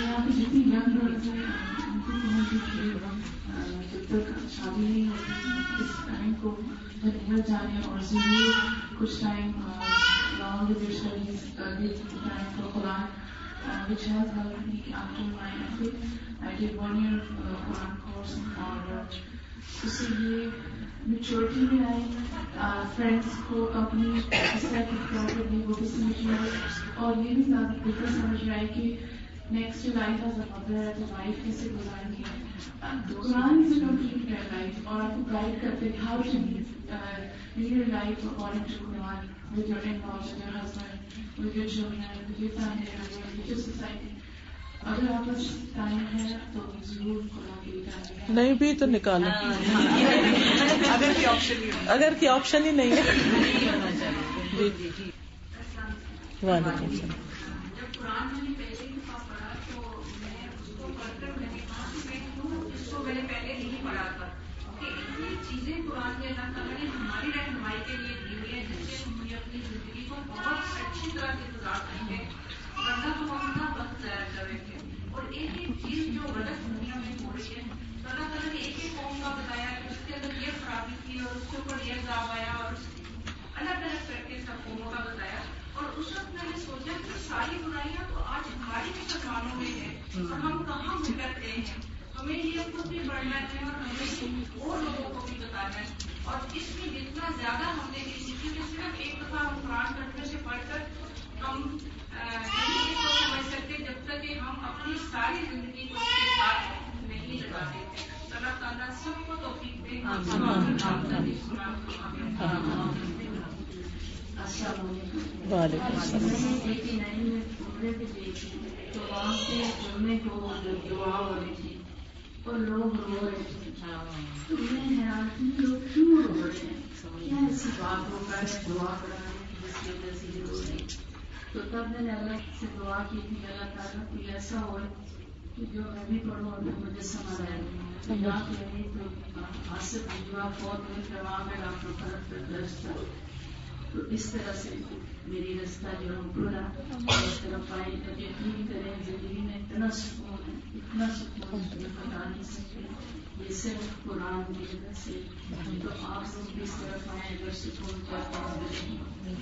شادی نہیں ہوتی اس ٹائم کو گھر جانے اور ضرور کچھ time along with your studies give time for Quran, which has helped me after my FA. I did 1 year Quran course, اور اس سے یہ میچورٹی بھی آئی, فرینڈس کو اپنی اس طرح کی پرابلم وہ بھی سمجھ میں آئی, اور یہ بھی زیادہ بہتر سمجھ میں آئی کہ next life as a mother as a wife کیسے گزارنی ہے. قرآن از اے کمپلیٹ لائف, اور آپ کو گائڈ کرتے ہیں how to live your life according to قرآن, with your in-laws, with your husband, with your children, with your family members, with your society. اگر آپ بس ٹائم ہے تو ضرور قرآن کے لیے ٹائم, نہیں بھی تو نکالیں اگر کی آپشن ہی نہیں ہے. وعلیکم السلام. جب قرآن میں نے پہلے دفعہ پڑھا تو میں اس کو پڑھ کر میں نے کہا کہ میں اس کو میں نے پہلے نہیں پڑھا تھا, کہ اتنی چیزیں قرآن کے اللہ تعالیٰ نے ہماری رہنمائی کے لیے دی ہوئی ہیں جس سے ہم اپنی زندگی کو بہت اچھی طرح سے گزار سکتے ہیں. ورنہ تو ہم اپنا وقت ضائع کر رہے تھے. اور ایک ایک چیز جو غلط دنیا میں ہو رہی ہے تو اللہ تعالیٰ نے ایک ایک قوم کا بتایا کہ اس کے اندر یہ خرابی تھی اور اس کے اوپر یہ عذاب آیا اور الگ الگ کر کے سب قوموں کا بتایا. اور اس وقت میں نے سوچا کہ ساری برائیاں تو آج ہماری مسلمانوں میں ہے اور ہم کہاں بھٹک گئے ہیں. ہمیں یہ خود بھی بڑھنا ہے اور ہمیں اور لوگوں کو بھی بتانا ہے. اور اس میں جتنا زیادہ ہم نے کیونکہ صرف ایک دفعہ ہم قرآن کرنے سے پڑھ کر ہم نہیں اس کو سمجھ سکتے جب تک کہ ہم اپنی ساری زندگی کو اس کے ساتھ نہیں لگا دیتے. اللہ تعالیٰ سب کو توفیق دے. وعلیکم السلام. تو وہاں سے جمعے کو دعا ہو رہی تھی اور لوگ رو رہے تھے. تو میں حیران تھی لوگ کیوں رو رہے ہیں, کیا ایسی بات ہو کر دعا کرانے کی جس کی وجہ سے یہ رو رہے. تو تب میں نے اللہ سے دعا کی تھی اللہ تعالیٰ کوئی ایسا ہو کہ جو میں بھی پڑھوں اور مجھے سمجھ آئے. یہاں پہ نہیں تو حاصل جو فوت ہوئی تھا وہاں پہ ڈاکٹر فرق پہ درج تھا. تو اس طرح سے میری رستہ جو ہے کھلا اس طرف آئی. تو یقین کریں زندگی میں اتنا سکون ہے, اتنا سکون بتا نہیں سکتے. یہ صرف قرآن کی وجہ سے. تو آپ لوگ بھی اس طرف آئیں اگر سکون چاہتے ہیں.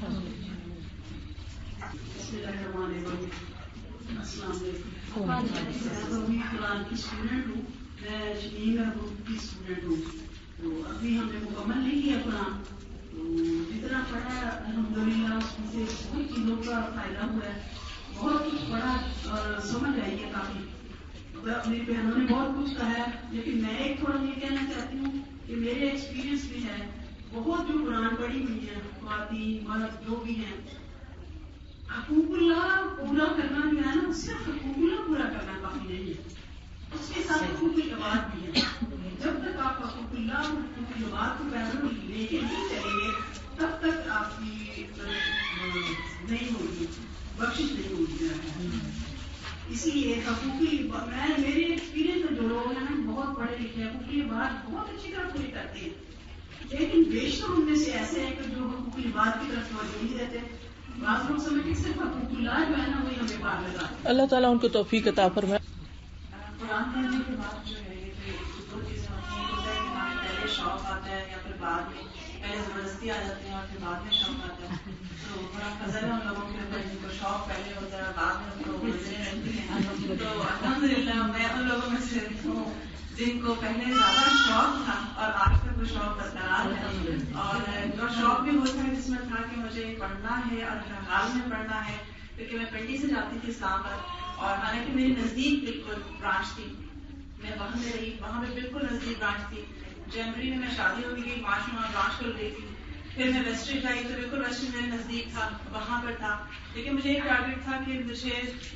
السلام علیکم. میں قرآن کی اسٹوڈنٹ ہوں, میں شمیم گروپ کی اسٹوڈنٹ ہوں. تو ابھی ہم نے مکمل نہیں کیا قرآن. تو جتنا پڑھا الحمدللہ اس میں سے بہت چیزوں کا فائدہ ہوا ہے, بہت کچھ پڑھا اور سمجھ آئی ہے کافی. میری بہنوں نے بہت کچھ کہا ہے لیکن میں ایک تھوڑا یہ کہنا چاہتی ہوں کہ میرے ایکسپیرئنس بھی ہے بہت جو قرآن پڑھی ہوئی ہیں خواتین مرد جو بھی ہیں, حقوق اللہ پورا کرنا جو ہے نا صرف حقوق اللہ پورا کرنا کافی نہیں ہے, اس کے ساتھ حقوق العباد بھی ہے. جب تک آپ حقوق اللہ اور حقوق العباد کو پہلو لے کے نہیں چلیں گے تب تک آپ کی نہیں ہوگی, بخشش نہیں ہوگی. اس لیے حقوقی میں میرے ایکسپیرئنس جو لوگ ہیں نا بہت پڑھے لکھے حقوقی بات بہت اچھی طرح پوری کرتے ہیں, لیکن بیشتر ان میں سے ایسے ہیں کہ جو حقوقی بات کی طرف توجہ نہیں دیتے. بعض لوگ سمجھتے صرف حقوق اللہ جو ہے نا وہی ہمیں پار لگا. اللہ تعالیٰ ان کو توفیق عطا فرمائے. قرآن پڑھنے کے بعد جو ہے دو چیزیں ہوتی ہیں. ہوتا ہے کہ ہمیں پہلے شوق آتا ہے یا پھر بعد میں, پہلے زبردستی آ جاتی ہے اور پھر بعد میں شوق آتا ہے. تو بڑا فضل ہے ان لوگوں کے اوپر جن کو شوق پہلے ہوتا ہے بعد میں ان کو مزے رہتی ہیں. تو الحمدللہ میں ان لوگوں میں سے ہوں جن کو پہلے زیادہ شوق تھا اور آج تک وہ شوق برقرار ہے. اور جو شوق بھی ہوتا ہے جس میں تھا کہ مجھے پڑھنا ہے اور ہر حال میں پڑھنا ہے, کیونکہ میں پنڈی سے جاتی تھی اسلام آباد اور حالانکہ میری نزدیک بالکل برانچ تھی, میں وہاں میں رہی, وہاں پہ بالکل نزدیک برانچ تھی. جنوری میں شادی ہو گئی, مارچ میں برانچ کھل گئی تھی. پھر میں ویسٹرن آئی تو بالکل ویسٹرن میرے نزدیک تھا, وہاں پر تھا. لیکن مجھے ایک ٹارگیٹ تھا کہ مجھے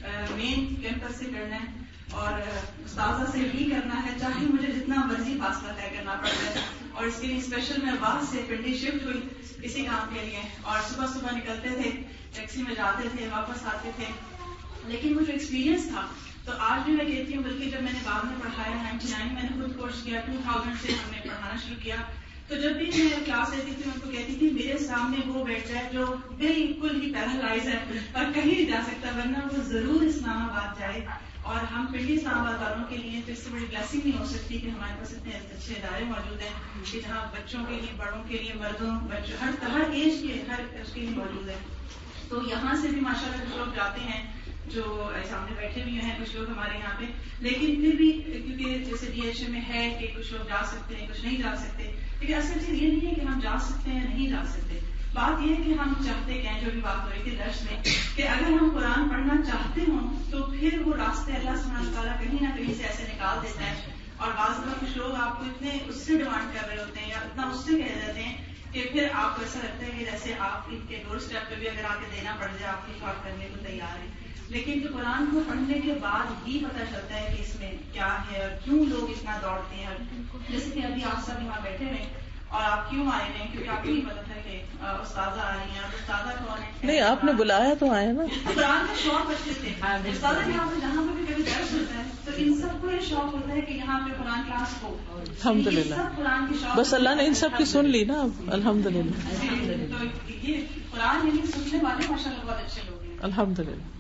مین کیمپس سے کرنا ہے اور استاذہ سے ہی کرنا ہے, چاہے مجھے جتنا مرضی فاصلہ طے کرنا پڑ جائے. اور اس کے لیے اسپیشل میں بعد سے پنڈی شفٹ ہوئی اسی کام کے لیے, اور صبح صبح نکلتے تھے, ٹیکسی میں جاتے تھے, واپس آتے تھے. لیکن وہ جو ایکسپیرینس تھا تو آج بھی میں کہتی ہوں, بلکہ جب میں نے بعد میں پڑھایا 99 میں نے خود کورس کیا, 2000 سے ہم نے پڑھانا شروع کیا, تو جب بھی میں کلاس لیتی تھی ان کو کہتی تھی میرے سامنے وہ بیٹھا ہے جو بالکل ہی پیرالائز ہے اور کہیں نہیں جا سکتا, ورنہ وہ ضرور اسلام آباد جائے. اور ہم پنڈی اسلام آباد والوں کے لیے تو اس سے بڑی بلیسنگ نہیں ہو سکتی کہ ہمارے پاس اتنے اچھے ادارے موجود ہیں کہ جہاں بچوں کے لیے, بڑوں کے لیے, مردوں, بچوں, ہر ایج کے ہر اس کے لیے موجود ہے. تو یہاں سے بھی ماشاء اللہ کچھ لوگ جاتے ہیں جو سامنے بیٹھے بھی ہیں, کچھ لوگ ہمارے یہاں پہ, لیکن پھر بھی کیونکہ جیسے ڈی ایچ اے میں ہے کہ کچھ لوگ جا سکتے ہیں کچھ نہیں جا سکتے, لیکن اصل چیز یہ نہیں ہے کہ ہم جا سکتے ہیں نہیں جا سکتے. بات یہ ہے کہ ہم چاہتے ہیں, جو بھی بات ہو رہی تھی درس میں, کہ اگر ہم قرآن پڑھنا چاہتے ہوں تو پھر وہ راستے اللہ سبحانہ تعالیٰ کہیں نہ کہیں سے ایسے نکال دیتا ہے. اور بعض دفعہ کچھ لوگ آپ کو اتنے اس سے ڈیمانڈ کر رہے ہوتے ہیں یا اتنا اس سے کہہ دیتے ہیں کہ پھر آپ کو ایسا لگتا ہے کہ جیسے آپ ان کے ڈور اسٹیپ پہ بھی اگر آ کے دینا پڑ جائے آپ کی بات کرنے کو تیار ہیں. لیکن جو قرآن کو پڑھنے کے بعد ہی پتہ چلتا ہے کہ اس میں کیا ہے اور کیوں لوگ اتنا دوڑتے ہیں. جیسے کہ ابھی آپ سب یہاں بیٹھے ہوئے اور آپ کیوں آئے ہیں, کیونکہ آپ کو نہیں پتا تھا کہ استاذہ آ رہی ہیں. آپ استاذہ کون ہے؟ نہیں, آپ نے بلایا تو آئے نا. قرآن کے شوق بچے تھے, استاذہ یہاں پہ جہاں پہ بھی کبھی درس ہوتا ہے تو ان سب کو یہ شوق ہوتا ہے کہ یہاں پہ قرآن کلاس ہو. الحمدللہ, قرآن کی شوق, بس اللہ نے ان سب کی سن لی نا. الحمدللہ, تو یہ قرآن یعنی سننے والے ماشاء اللہ بہت اچھے لوگ ہیں. الحمدللہ.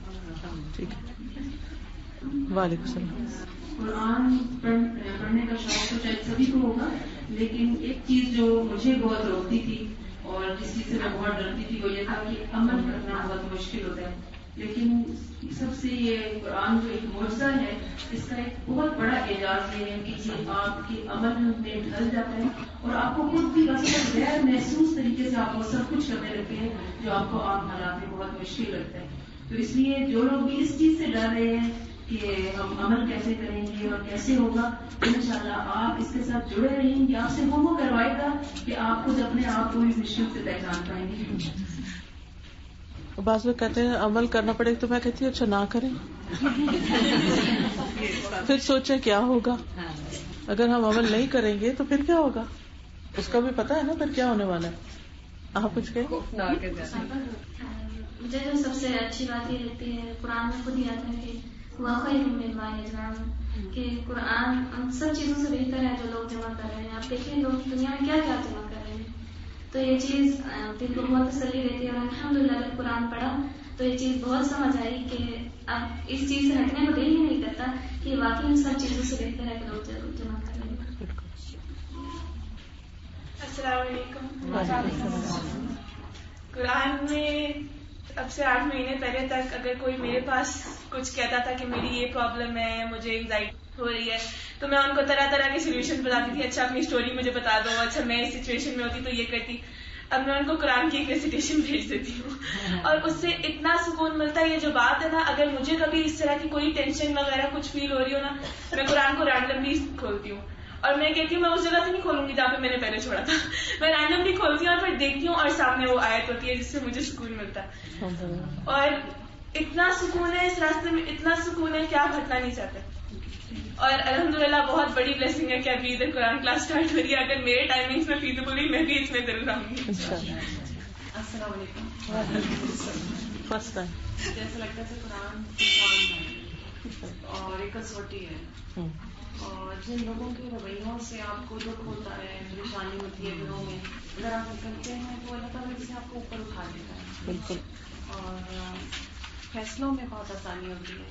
ٹھیک ہے. وعلیکم السلام. قرآن پڑھنے کا شوق تو شاید سبھی کو ہوگا، لیکن ایک چیز جو مجھے بہت روکتی تھی اور جس چیز سے میں بہت ڈرتی تھی وہ یہ تھا کہ عمل کرنا بہت مشکل ہوتا ہے. لیکن سب سے یہ قرآن جو ایک معجزہ ہے، اس کا ایک بہت بڑا اعجاز یہ ہے کہ یہ آپ کے عمل میں ڈھل جاتا ہے اور آپ کو خود بھی غیر محسوس طریقے سے آپ وہ سب کچھ کرنے لگتے ہیں جو آپ کو عام حالات میں بہت مشکل لگتا ہے. تو اس لیے جو لوگ بھی اس چیز سے ڈر رہے ہیں کہ ہم عمل کیسے کریں گے اور کیسے ہوگا، انشاءاللہ آپ اس کے ساتھ جڑے رہیں گے. آپ سے وہ کروائے گا کہ آپ خود اپنے آپ کو اس مشکل سے پہچان پائیں گے. بعض لوگ کہتے ہیں عمل کرنا پڑے گا، تو میں کہتی ہوں اچھا نہ کریں، پھر سوچیں کیا ہوگا. اگر ہم عمل نہیں کریں گے تو پھر کیا ہوگا، اس کا بھی پتا ہے نا پھر کیا ہونے والا ہے. آپ کچھ کہیں؟ مجھے جو سب سے اچھی بات یہ رہتی ہے قرآن میں خود ہی آتا ہے کہ واقعی کہ قرآن ان سب چیزوں سے بہتر ہے جو لوگ جمع کر رہے ہیں. آپ دیکھیں لوگ دنیا میں کیا کیا جمع کر رہے ہیں، تو یہ چیز دل کو بہت تسلی دیتی ہے. اور الحمدللہ جب قرآن پڑھا تو یہ چیز بہت سمجھ آئی کہ اب اس چیز سے ہٹنے کو دل ہی نہیں کرتا کہ واقعی ان سب چیزوں سے بہتر ہے کہ لوگ جمع کر رہے ہیں. السلام علیکم. قرآن میں اب سے 8 مہینے پہلے تک اگر کوئی میرے پاس کچھ کہتا تھا کہ میری یہ پرابلم ہے، مجھے اینگزائٹی ہو رہی ہے، تو میں ان کو طرح طرح کے سولوشن بتاتی تھی. اچھا اپنی اسٹوری مجھے بتا دو، اچھا میں اس سچویشن میں ہوتی تو یہ کرتی. اب میں ان کو قرآن کی ایک ریسیٹیشن بھیج دیتی ہوں اور اس سے اتنا سکون ملتا ہے. یہ جو بات ہے نا، اگر مجھے کبھی اس طرح کی کوئی ٹینشن وغیرہ کچھ فیل ہو رہی ہو نا، میں قرآن کو رینڈملی کھولتی ہوں اور میں کہتی ہوں میں اس جگہ سے نہیں کھولوں گی جہاں پہ میں نے پہلے چھوڑا تھا. میں رینڈملی کھولتی ہوں اور پھر دیکھتی ہوں اور سامنے وہ آیت ہوتی ہے جس سے مجھے سکون ملتا ہے. اور اتنا سکون ہے اس راستے میں، اتنا سکون ہے کہ آپ ہٹنا نہیں چاہتے. اور الحمدللہ بہت بڑی بلیسنگ ہے کہ ابھی ادھر قرآن کلاس اسٹارٹ ہو رہی ہے. اگر میرے ٹائمنگز میں فیزیبل ہوئی میں بھی اس میں ضرور آؤں گی. السلام علیکم. فرسٹ ٹائم جیسا لگتا ہے قرآن ہے اور ایک کسوٹی ہے، اور جن لوگوں کے رویوں سے آپ کو دکھ ہوتا ہے، پریشانی ہوتی ہے گھروں میں، اگر آپ نکلتے ہیں تو اللہ تعالیٰ اسے آپ کو اوپر اٹھا دیتا ہے. بالکل. اور فیصلوں میں بہت آسانی ہوتی ہے.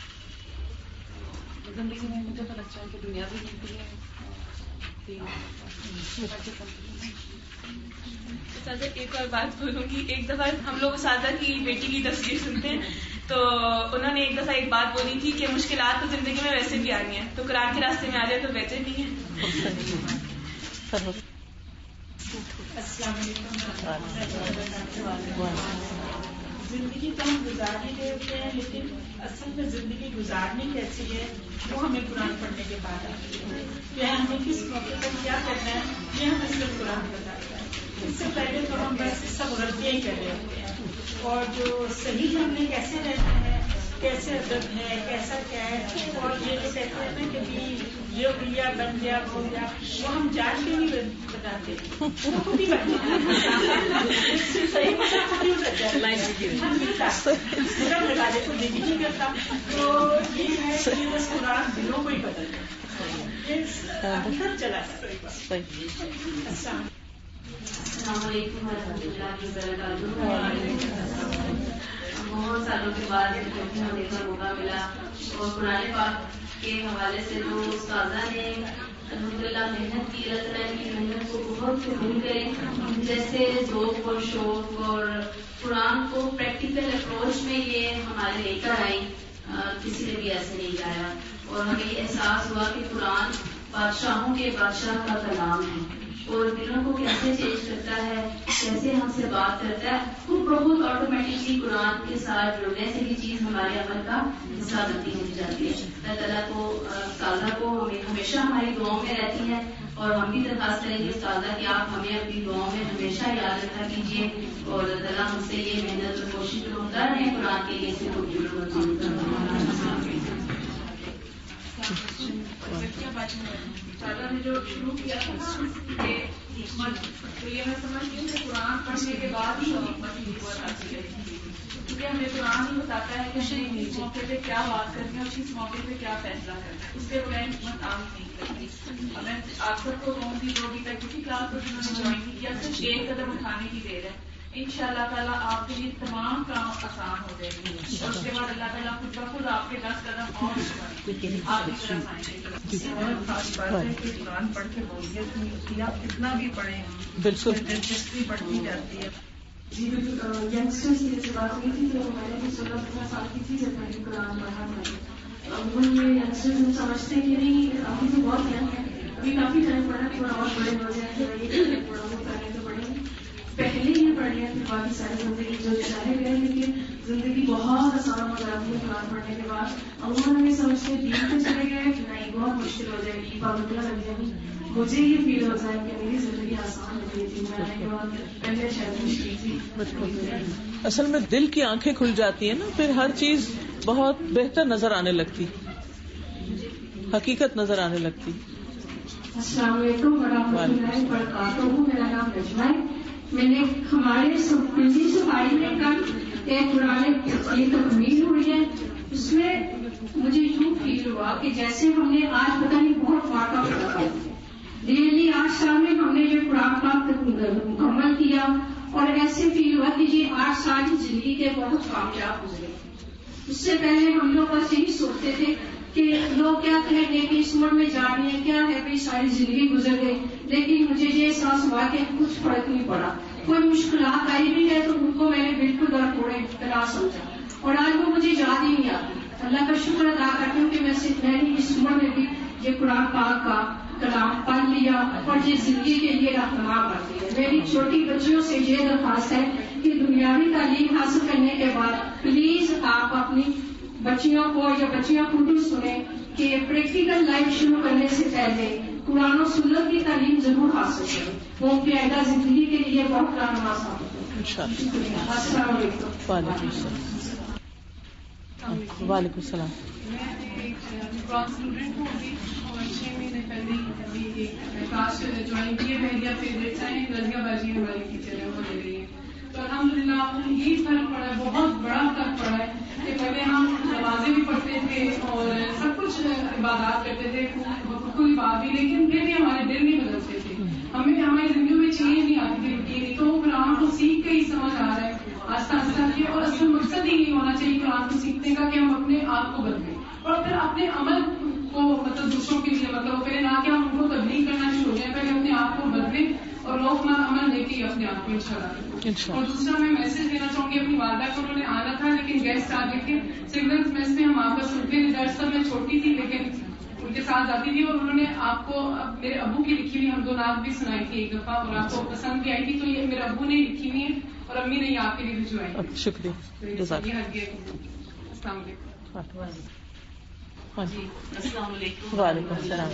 زندگی میں مجھے تو لگتا ہے کہ دنیا بھی ملتی ہے. اساتذہ ایک اور بات بولوں گی. ایک دفعہ ہم لوگ اساتذہ کی بیٹی کی تفسیر سنتے ہیں تو انہوں نے ایک دفعہ ایک بات بولی تھی کہ مشکلات تو زندگی میں ویسے بھی آنی ہیں، تو قرآن کے راستے میں آ جائے تو بہتر نہیں ہے. السلام علیکم. زندگی تو ہم گزار ہی رہے ہوتے ہیں، لیکن اصل میں زندگی گزارنی کیسی ہے وہ ہمیں قرآن پڑھنے کے بعد آتی ہے. کہ ہمیں کس موقع پر کیا کرنا ہے یہ ہمیں صرف قرآن بتاتا ہے. اس سے پہلے تو ہم بس سب غلطیاں ہی کر رہے ہوتے ہیں. اور جو صحیح ہم نے کیسے رہنا ہے، کیسے ادب ہے، کیسا کیا ہے، اور یہ جو کہتے ہیں نا کہ یہ گیا بن گیا ہو گیا، وہ ہم جان کے نہیں بتاتے، وہ خود ہی بن صحیح مطلب خود ہی مطلب لگانے کو دل نہیں کرتا. تو یہ ہے کہ بس قرآن دلوں کو ہی بدلتا ہے، اندر چلا جاتا ہے. السلام علیکم ورحمۃ اللہ وبرکاتہ. بہت سالوں کے بعد ہونے کا موقع ملا اور قرآن پاک کے حوالے سے جو استاذہ نے الحمدللہ محنت کی، اللہ تعالیٰ کی محنت کو بہت قبول کریں. جیسے ذوق اور شوق اور قرآن کو پریکٹیکل اپروچ میں یہ ہمارے لے کر آئی، کسی نے بھی ایسے نہیں لایا. اور ہمیں یہ احساس ہوا کہ قرآن بادشاہوں کے بادشاہ کا کلام ہے اور دلوں کو کیسے چینج کرتا ہے، کیسے ہم سے بات کرتا ہے. خود بہت آٹومیٹکلی قرآن کے ساتھ جڑنے سے بھی چیز ہمارے عمل کا حصہ بنتی چلی جاتی ہے. اللہ تعالیٰ کو استاذہ کو ہمیشہ ہماری دعاؤں میں رہتی ہے اور ہم بھی درخواست کریں گے استاذہ کہ آپ ہمیں اپنی دعاؤں میں ہمیشہ یاد رکھا کیجیے اور اللہ تعالیٰ ہم سے یہ محنت اور کوشش ہوتا رہے قرآن کے لیے سے دادا نے جو شروع کیا تھا نا کہ حکمت، تو یہ میں سمجھتی ہوں کہ قرآن پڑھنے کے بعد ہی حکمت کی قوت آتی ہے، کیونکہ ہمیں قرآن ہی بتاتا ہے کہ ہمیں کس موقع پہ کیا بات کرنی ہے اور کس موقع پہ کیا فیصلہ کرنا ہے. اس کے بغیر حکمت عام نہیں کرتی. میں آپ سب کو کہوں گی جو بھی تک کسی کلاس کو جنہوں نے جوائن نہیں کیا، صرف ایک قدم اٹھانے کی دیر ہے انشاءاللہ تعالیٰ آپ کے لیے تمام کام آسان ہو جائے گی. اور اس کے بعد اللہ تعالیٰ خود بخود آپ کے 10 قدم اور آپ کی طرف آئیں گے. بہت خاص بات ہے کہ قرآن پڑھ کے بولیت نہیں ہوتی. آپ کتنا بھی پڑھیں بالکل دلچسپی بڑھتی جاتی ہے. جی بالکل. یگسٹرس کی جیسے بات ہوئی تھی تو میں نے بھی 16 سال کی تھی جب میں نے قرآن پڑھا تھا. یہ یگسٹرس سمجھتے ہیں کہ نہیں ابھی تو بہت ینگ ہے, ابھی کافی ٹائم پڑھا, تھوڑا اور بڑے ہو جائیں تھوڑا یہ تھوڑا وہ کریں تو پڑھیں. پہلے یہ پڑھ لیا پھر باقی ساری زندگی جو چاہے گئے, لیکن زندگی بہت آسان ہو جاتی ہے قرآن پڑھنے کے بعد. عموماً ہمیں سمجھتے دین پہ چلے گئے کہ نہیں بہت مشکل ہو جائے گی, پابندیاں لگ جائیں گی. مجھے یہ فیل ہوتا ہے کہ میری زندگی آسان ہو گئی تھی میں کے بعد, پہلے شاید مشکل تھی. اصل میں دل کی آنکھیں کھل جاتی ہیں نا, پھر ہر چیز بہت بہتر نظر آنے لگتی, حقیقت نظر آنے لگتی. السلام علیکم ورحمۃ اللہ وبرکاتہ. میرا نام نجمہ ہے. میں نے ہمارے پنجی صفائی میں کل ایک قرآن کی تکمیل ہوئی ہے. اس میں مجھے یوں فیل ہوا کہ جیسے ہم نے آج پتہ نہیں بہت واقعہ پڑھا, ریئلی 8 سال میں ہم نے یہ قرآن پاک مکمل کیا, اور ایسے فیل ہوا کہ یہ 8 سال کی زندگی کے بہت کامیاب گزرے. اس سے پہلے ہم لوگ بس یہی سوچتے تھے کہ لوگ کیا کہیں گے کہ اس عمر میں جانی ہے, کیا ہے بھائی ساری زندگی گزر گئی. لیکن مجھے یہ احساس ہوا کہ کچھ فرق نہیں پڑا. کوئی مشکلات آئی بھی ہے تو ان کو میں نے بالکل درپوڑے طرح سمجھا, اور آج وہ مجھے یاد ہی نہیں آتی. اللہ کا شکر ادا کرتی ہوں کہ میں نے اس عمر میں بھی یہ قرآن پاک کا کلام پڑھ لیا اور یہ زندگی کے لیے رہنما بن گئی. میری چھوٹی بچیوں سے یہ درخواست ہے کہ دنیاوی تعلیم حاصل کرنے کے بعد پلیز آپ اپنی بچیوں کو یا بچیوں کو بھی سنیں کہ پریکٹیکل لائف شروع کرنے سے پہلے قرآن و سنت کی تعلیم ضرور حاصل کریں. وہ ان کی آئندہ زندگی کے لیے بہت رہنما ثابت ہے. السلام علیکم. وعلیکم السلام. میں ایک قرآن اسٹوڈنٹ ہوں ابھی, اور 6 مہینے پہلے ابھی ایک کلاس جوائن کی ہے. بہریا فیوریٹس ہیں, رضیہ باجی ہماری ٹیچر ہے, وہ دے رہی ہیں. تو الحمدللہ آپ کو یہ فرق پڑا ہے, بہت بڑا فرق پڑا ہے کہ پہلے ہم نمازیں بھی پڑھتے تھے اور سب کچھ عبادات کرتے تھے کوئی بات بھی, لیکن پھر بھی ہمارے دل نہیں بدلتے تھے. ہماری زندگی میں چینج نہیں آتی تھی روٹین. تو قرآن کو سیکھ کے ہی سمجھ آ رہا ہے آہستہ آہستہ کہ, اور اصل مقصد ہی نہیں ہونا چاہیے قرآن کو سیکھنے کا کہ ہم اپنے آپ کو بدلیں, اور پھر اپنے عمل کو مطلب دوسروں کے لیے مطلب پہلے نہ کہ ہم ان کو تبلیغ کرنا شروع ہو جائیں, پہلے اپنے آپ کو بدلیں اور لوگ ہمارا عمل لے کے ہی اپنے آپ کو انشاءاللہ. اور دوسرا میں میسج دینا چاہوں گی, اپنی والدہ کو انہوں نے آنا تھا لیکن گیسٹ آ گئے تھے سگنل میس میں, ہم آپ کا سنتے تھے درس. تب میں چھوٹی تھی لیکن ان کے ساتھ جاتی تھی, اور انہوں نے آپ کو میرے ابو کی لکھی ہوئی ہم 2 نعت بھی سنائی تھی ایک دفعہ, اور آپ کو پسند بھی آئی تھی. تو یہ میرے ابو نے لکھی ہوئی ہے اور امی نے آپ کے لیے بھجوائی. شکریہ. السلام علیکم. جی السلام علیکم. وعلیکم السلام.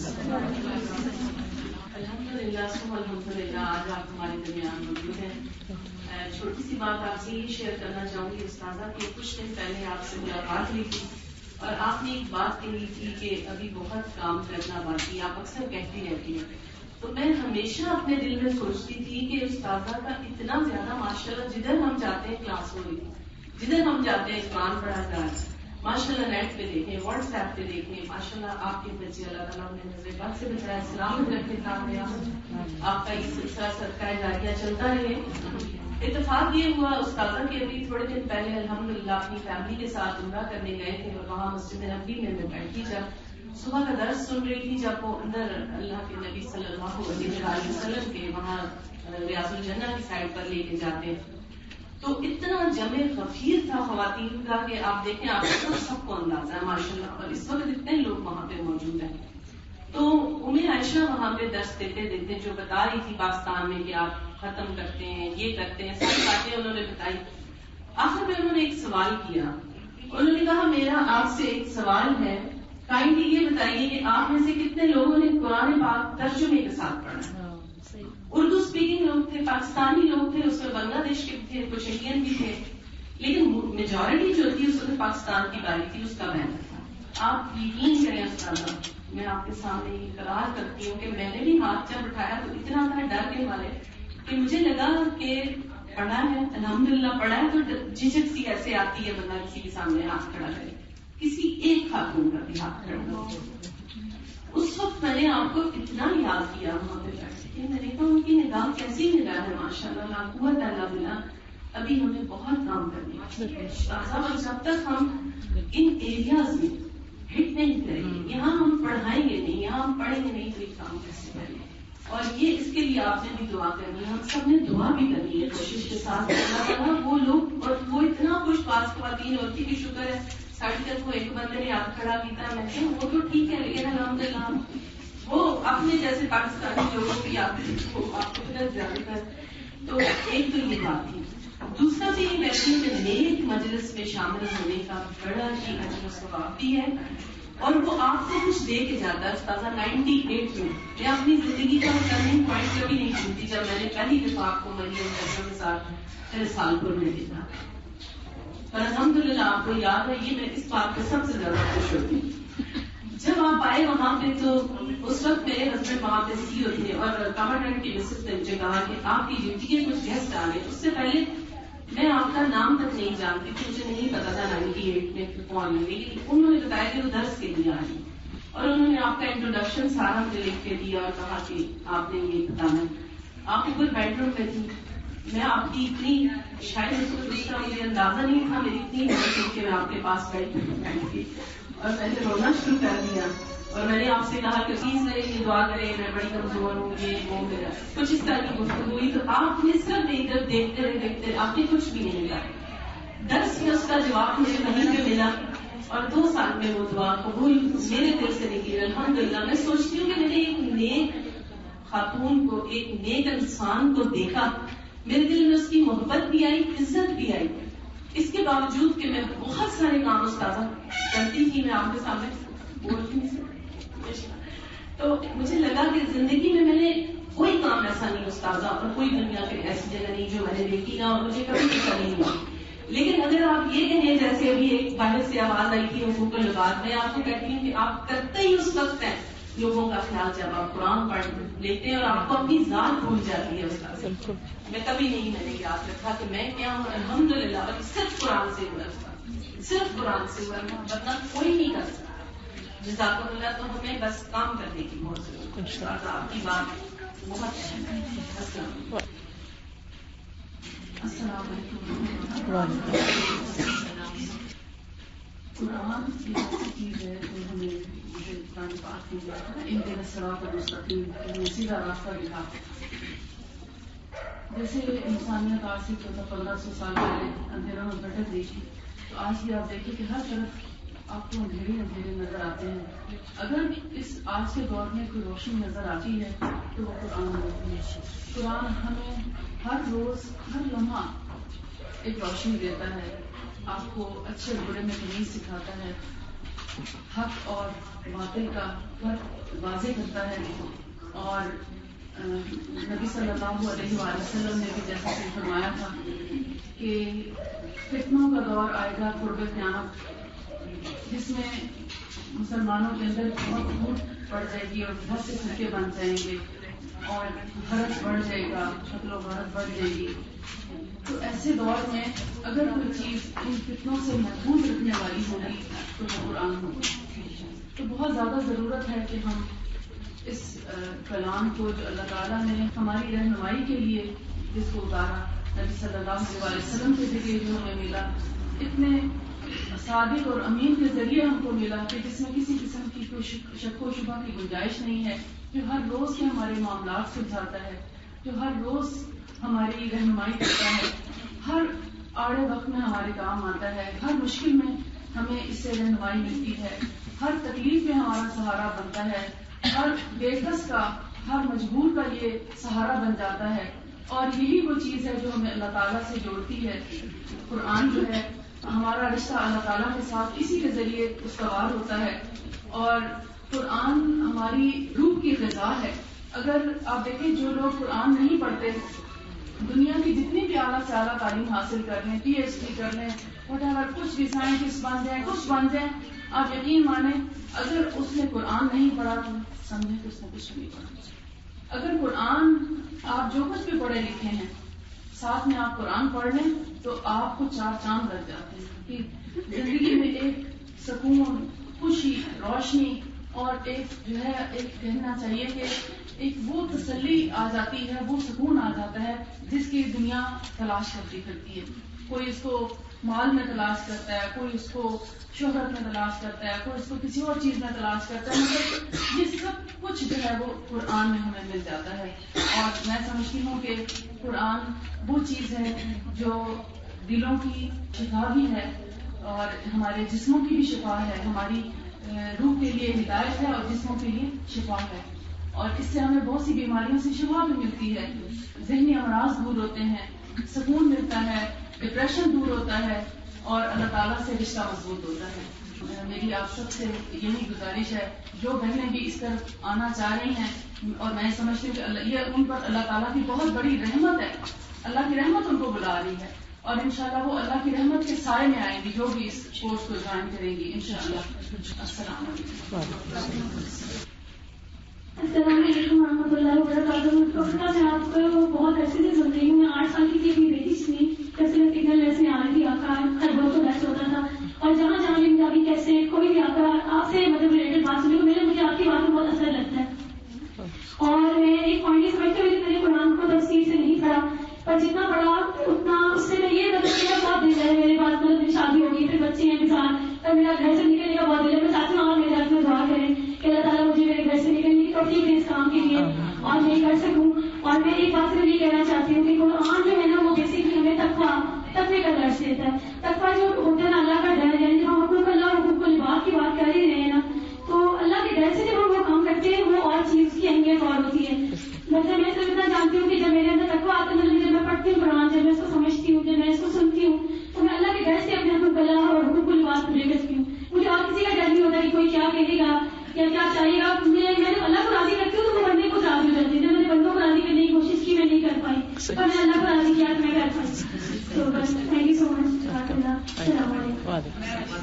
الحمدللہ الحمدللہ آج آپ ہمارے درمیان موجود ہیں. چھوٹی سی بات آپ سے یہ شیئر کرنا چاہوں گی استاذہ کہ کچھ دن پہلے آپ سے ملاقات ہوئی تھی اور آپ نے ایک بات کہی تھی کہ ابھی بہت کام کرنا باقی. آپ اکثر کہتی رہتی ہیں, تو میں ہمیشہ اپنے دل میں سوچتی تھی کہ استاذہ کا اتنا زیادہ ماشاءاللہ جدھر ہم جاتے ہیں کلاس ہو رہی, جدھر ہم جاتے ہیں قرآن پڑھا جا رہا ہے, ماشاءاللہ نیٹ پہ دیکھیں, واٹس ایپ پہ دیکھیں, ماشاءاللہ آپ کے بچے اللہ تعالیٰ نے نظر بات سے بچایا, سلامت رکھے تھا. آپ کا یہ سلسلہ صدقہ جاریہ چلتا رہے. اتفاق یہ ہوا استاذہ کے ابھی تھوڑے دن پہلے الحمدللہ اپنی فیملی کے ساتھ عمرہ کرنے گئے تھے, اور وہاں مسجد نبوی میں بیٹھی جب صبح کا درس سن رہی تھی, جب وہ اندر اللہ کے نبی صلی اللہ علیہ وسلم کے وہاں ریاض الجنہ کی سائڈ پر لے کے جاتے, تو اتنا جمع غفیر تھا خواتین کا کہ آپ دیکھیں آپ کو سب کو اندازہ ہے ماشاءاللہ, اور اس وقت اتنے لوگ وہاں پہ موجود ہیں. تو عائشہ وہاں پہ درس دیتے جو بتا رہی تھی پاکستان میں کہ آپ ختم کرتے ہیں, یہ کرتے ہیں, سب باتیں انہوں نے بتائی. آخر میں انہوں نے ایک سوال کیا, انہوں نے کہا میرا آپ سے ایک سوال ہے, کائنڈلی یہ بتائیے کہ آپ میں سے کتنے لوگوں نے قرآن پاک ترجمے کے ساتھ پڑھا؟ اردو اسپیکنگ لوگ تھے, پاکستانی لوگ تھے, اس میں بنگلہ دیش کے تھے, کچھ انڈین بھی تھے, لیکن میجورٹی جو تھی اس وقت پاکستان کی باری تھی, اس کا بینر تھا. آپ یقین کریں استاذہ, میں آپ کے سامنے یہ اقرار کرتی ہوں کہ میں نے بھی ہاتھ جب اٹھایا تو اتنا تھا ڈر کے والے کہ مجھے لگا کہ پڑھا ہے, الحمدللہ پڑھا ہے, تو جھجک سی ایسے آتی ہے بندہ کسی کے سامنے ہاتھ کھڑا کرے. کسی ایک خاتون کا بھی ہاتھ کھڑا اس وقت میں نے آپ کو اتنا یاد کیا وہاں پہ بیٹھ کے، میں نے کہا ان کی نگاہ کیسی نگاہ ہے، ماشاء اللہ لا قوت الا باللہ. ابھی ہمیں بہت کام کرنا ہے. جب تک ہم ان ایریاز میں ہٹ نہیں کریں گے، یہاں ہم پڑھائیں گے نہیں، یہاں ہم پڑھیں گے نہیں، تو یہ کام کیسے کریں گے؟ اور یہ اس کے لیے آپ نے بھی دعا کرنی ہے، ہم سب نے دعا بھی کرنی ہے کوشش کے ساتھ. اللہ تعالیٰ وہ لوگ، اور وہ اتنا خوش پاس خواتین ہوتی کہ شکر ہے ساڑھی تک وہ ایک بندے نے آپ کھڑا کیتا. میں کہ وہ تو ٹھیک ہے، لیکن الحمد للہ وہ اپنے جیسے پاکستانی لوگوں کی آپ کو زیادہ تر. تو ایک تو یہ بات تھی. دوسرا بھی ویسے میں نیک مجلس میں شامل ہونے کا بڑا ہی اجر و ثواب بھی ہے، اور وہ آپ سے کچھ دے کے جاتا ہے. استاذہ 98 میں اپنی زندگی کا ٹرننگ پوائنٹ کبھی نہیں بھولتی جب میں نے پہلی دفعہ آپ کو مریم کے ساتھ سالپور میں دیکھا. اور الحمدللہ آپ کو یاد ہے، یہ میں اس بات پہ سب سے زیادہ خوش ہوتی ہوں. جب آپ آئے وہاں پہ تو اس وقت میرے ہسبینڈ وہاں پہ CEO تھے، اور کمانڈنٹ کی مسز نے مجھے کہا کہ آپ کی ڈیوٹی کے کچھ گیسٹ آ گئے. اس سے پہلے میں آپ کا نام تک نہیں جانتی تھی، مجھے نہیں پتا تھا 98 میں کون ہے، لیکن انہوں نے بتایا کہ وہ درس کے لیے آئی، اور انہوں نے آپ کا انٹروڈکشن سارا مجھے لکھ کے دیا اور کہا کہ آپ نے یہ بتانا. آپ اوپر بیڈ روم پہ تھی، میں آپ کی اتنی شاید اس کو دوسرا مجھے اندازہ نہیں تھا، میری اتنی محنت کہ میں آپ کے پاس بیٹھ گئی اور میں نے رونا شروع کر دیا. اور میں نے آپ سے کہا کہ پلیز میرے لیے دعا کریں، میں بڑی کمزور ہوں، یہ وہ میرا کچھ اس طرح کی گفتگو ہوئی. تو آپ نے صرف ادھر دیکھتے رہے آپ نے کچھ بھی نہیں کہا. درس میں اس کا جواب مجھے وہیں پہ ملا، اور 2 سال میں وہ دعا قبول میرے دل سے نکلی. الحمدللہ میں سوچتی ہوں کہ میں نے ایک نیک خاتون کو، ایک نیک انسان کو دیکھا، میرے دل میں اس کی محبت بھی آئی، عزت بھی آئی. اس کے باوجود کہ میں بہت سارے کام استاذہ کرتی تھی، میں آپ کے سامنے بولتی نہیں. تو مجھے لگا کہ زندگی میں نے کوئی کام ایسا نہیں استاذہ، اور کوئی دنیا کی ایسی جگہ نہیں جو میں نے دیکھی نہ، اور مجھے کبھی ایسا نہیں ہوا. لیکن اگر آپ یہ کہیں جیسے ابھی ایک باہر سے آواز آئی تھی حقوق العباد، میں آپ کو کہتی ہوں کہ آپ کرتے ہی اس وقت ہیں لوگوں کا خیال جب آپ قرآن پڑھ لیتے ہیں اور آپ کو اپنی ذات بھول جاتی ہے. استاذ میں کبھی نہیں میں نے یاد رکھا کہ میں کیا ہوں. الحمدللہ اور صرف قرآن سے ہوا، صرف قرآن سے ہوا، ورنہ کوئی نہیں کر سکتا. جزاک اللہ. تو ہمیں بس کام کرنے کی بہت ضرورت ہے. آپ کی بات بہت اہم ہے. السلام علیکم. قرآن ایک ایسی چیز ہے جو ہمیں قرآن پاک میں ان کے صراط المستقیم سیدھا راستہ دکھا. جیسے انسانیت آج سے 1500 سال پہلے اندھیروں میں بھٹک رہی تھی، تو آج بھی آپ دیکھیں کہ ہر طرف آپ کو اندھیرے اندھیرے نظر آتے ہیں. اگر اس آج کے دور میں کوئی روشنی نظر آتی ہے تو وہ قرآن ہوتی ہے. قرآن ہمیں ہر روز ہر لمحہ ایک روشنی دیتا ہے، آپ کو اچھے برے میں تمیز سکھاتا ہے، حق اور باطل کا فرق واضح کرتا ہے. اور نبی صلی اللہ علیہ وآلہ وسلم نے بھی جیسا کہ فرمایا تھا کہ فتنوں کا دور آئے گا قرب قیامت، جس میں مسلمانوں کے اندر بہت پھوٹ پڑ جائے گی اور بہت سے فرقے بن جائیں گے اور حرج بڑھ جائے گا، شکل و غرض بڑھ جائے گی. تو ایسے دور میں اگر کوئی چیز ان فتنوں سے محفوظ رکھنے والی ہوگی تو وہ قرآن ہوگی. تو بہت زیادہ ضرورت ہے کہ ہم اس کلام کو جو اللہ تعالیٰ نے ہماری رہنمائی کے لیے جس کو اتارا، نبی صلی اللہ علیہ وسلم کے ذریعے جو ہمیں ملا، اتنے صادق اور امین کے ذریعے ہم کو ملا کہ جس میں کسی قسم کی کوئی شک و شبہ کی گنجائش نہیں ہے، جو ہر روز کے ہمارے معاملات سلجھاتا ہے، جو ہر روز ہماری رہنمائی کرتا ہے، ہر آڑے وقت میں ہمارے کام آتا ہے، ہر مشکل میں ہمیں اس سے رہنمائی ملتی ہے، ہر تکلیف میں ہمارا سہارا بنتا ہے، ہر بے کس کا، ہر مجبور کا یہ سہارا بن جاتا ہے. اور یہی وہ چیز ہے جو ہمیں اللہ تعالیٰ سے جوڑتی ہے. قرآن جو ہے ہمارا رشتہ اللہ تعالیٰ کے ساتھ اسی کے ذریعے استوار ہوتا ہے، اور قرآن ہماری روح کی غذا ہے. اگر آپ دیکھیں جو لوگ قرآن نہیں پڑھتے، دنیا کی جتنی بھی اعلیٰ سے اعلیٰ تعلیم حاصل کر لیں، PhD کر لیں، whatever، کچھ بھی سائنٹسٹ بن جائیں، کچھ بن جائیں، آپ یقین مانیں اگر اس نے قرآن نہیں پڑھا تو سمجھیں کہ اس نے کچھ نہیں پڑھا. اگر قرآن آپ جو کچھ بھی پڑھے لکھے ہیں ساتھ میں آپ قرآن پڑھ لیں تو آپ کو 4 چاند لگ جاتے ہیں کہ زندگی میں ایک سکون، خوشی، روشنی اور ایک جو ہے ایک کہنا چاہیے کہ ایک وہ تسلی آ جاتی ہے، وہ سکون آ جاتا ہے جس کی دنیا تلاش کرتی پھرتی ہے. کوئی اس کو مال میں تلاش کرتا ہے، کوئی اس کو شہرت میں تلاش کرتا ہے، کوئی اس کو کسی اور چیز میں تلاش کرتا ہے. مطلب یہ سب کچھ جو ہے وہ قرآن میں ہمیں مل جاتا ہے. اور میں سمجھتی ہوں کہ قرآن وہ چیز ہے جو دلوں کی شفا بھی ہے اور ہمارے جسموں کی بھی شفا ہے، ہماری روح کے لیے ہدایت ہے اور جسموں کے لیے شفا ہے. اور اس سے ہمیں بہت سی بیماریوں سے شفا بھی ملتی ہے. ذہنی امراض دور ہوتے ہیں، سکون ملتا ہے، ڈپریشن دور ہوتا ہے اور اللہ تعالیٰ سے رشتہ مضبوط ہوتا ہے. میری آپ سب سے یہی گزارش ہے، جو بہنیں بھی اس طرف آنا چاہ رہی ہیں، اور میں سمجھتی ہوں کہ یہ ان پر اللہ تعالیٰ کی بہت بڑی رحمت ہے، اللہ کی رحمت ان کو بلا رہی ہے اور انشاءاللہ وہ اللہ کی رحمت کے سائے میں آئیں گی جو بھی اس کورس کو جوائن کریں گی انشاءاللہ. السلام علیکم. السلام علیکم ورحمۃ اللہ وبرکاتہ. ڈاکٹر سے آپ کو بہت عرصے سے سن رہی ہوں. میں 8 سال کی تھی، اپنی بیٹی سے کیسے سگنل ایسے آ رہی تھی، آپ کا ہر وقت کو ٹیسٹ ہوتا تھا اور جہاں جہاں بھی مجھے کیسے کوئی بھی آ کر آپ سے مطلب ریلیٹڈ بات سنی، مجھے آپ کی بات میں بہت اثر لگتا ہے. اور میں ایک پوائنٹ یہ سمجھتی ہوں کہ میں نے قرآن کو تفصیل سے نہیں پڑھا، پر جتنا پڑھا اتنا اس سے میں یہ مطلب میرا بہت دل ہے. میرے پاس مطلب میری شادی ہوگی، پھر بچے ہیں مثال، اور میرا گھر سے نکلنے کا بہت دل ہے. میں چاہتی ہوں آپ میرے ہاتھ میں دعا کریں کہ اللہ تعالیٰ مجھے میرے گھر سے نکلنے کی توفیق دے اس کام کے لیے اور میں کر سکوں. اور میں ایک بات یہ کہنا چاہتی ہوں کہ قرآن جو ہے نا وہ بیسکلی ہمیں تقوی کا درس دیتا ہے. تقوی جو ہوتا ہے نا اللہ کا ڈر، یعنی ہم حقوق اللہ اور حقوق العباد کی بات کر ہی رہے ہیں نا، تو اللہ کے ڈر سے جب ہم وہ کام کرتے ہیں وہ اور چیز کی اہمیت اور ہوتی ہے. مطلب میں صرف اتنا جانتی ہوں کہ جب میرے اندر تقوی آتا ہے، مطلب جب میں پڑھتی ہوں قرآن، جب میں اس کو سمجھتی ہوں، جب میں اس کو سنتی ہوں، تو میں اللہ کے ڈر سے اپنے حقوق اللہ اور حقوق العباد پورے کرتی ہوں. مجھے اور کسی کا ڈر نہیں ہوتا کہ کوئی کیا کہے گا یا کیا چاہیے گا. میں اللہ کو راضی کرتی ہوں تو میں بندے کو راضی ہو جاتی ہوں. جب میں نے بندوں کو راضی کرنے کی کوشش کی، میں نہیں کر پائی، پر میں اللہ کو راضی کیا تو میں کر پائی. تو بس تھینک یو سو مچ. السلام علیکم.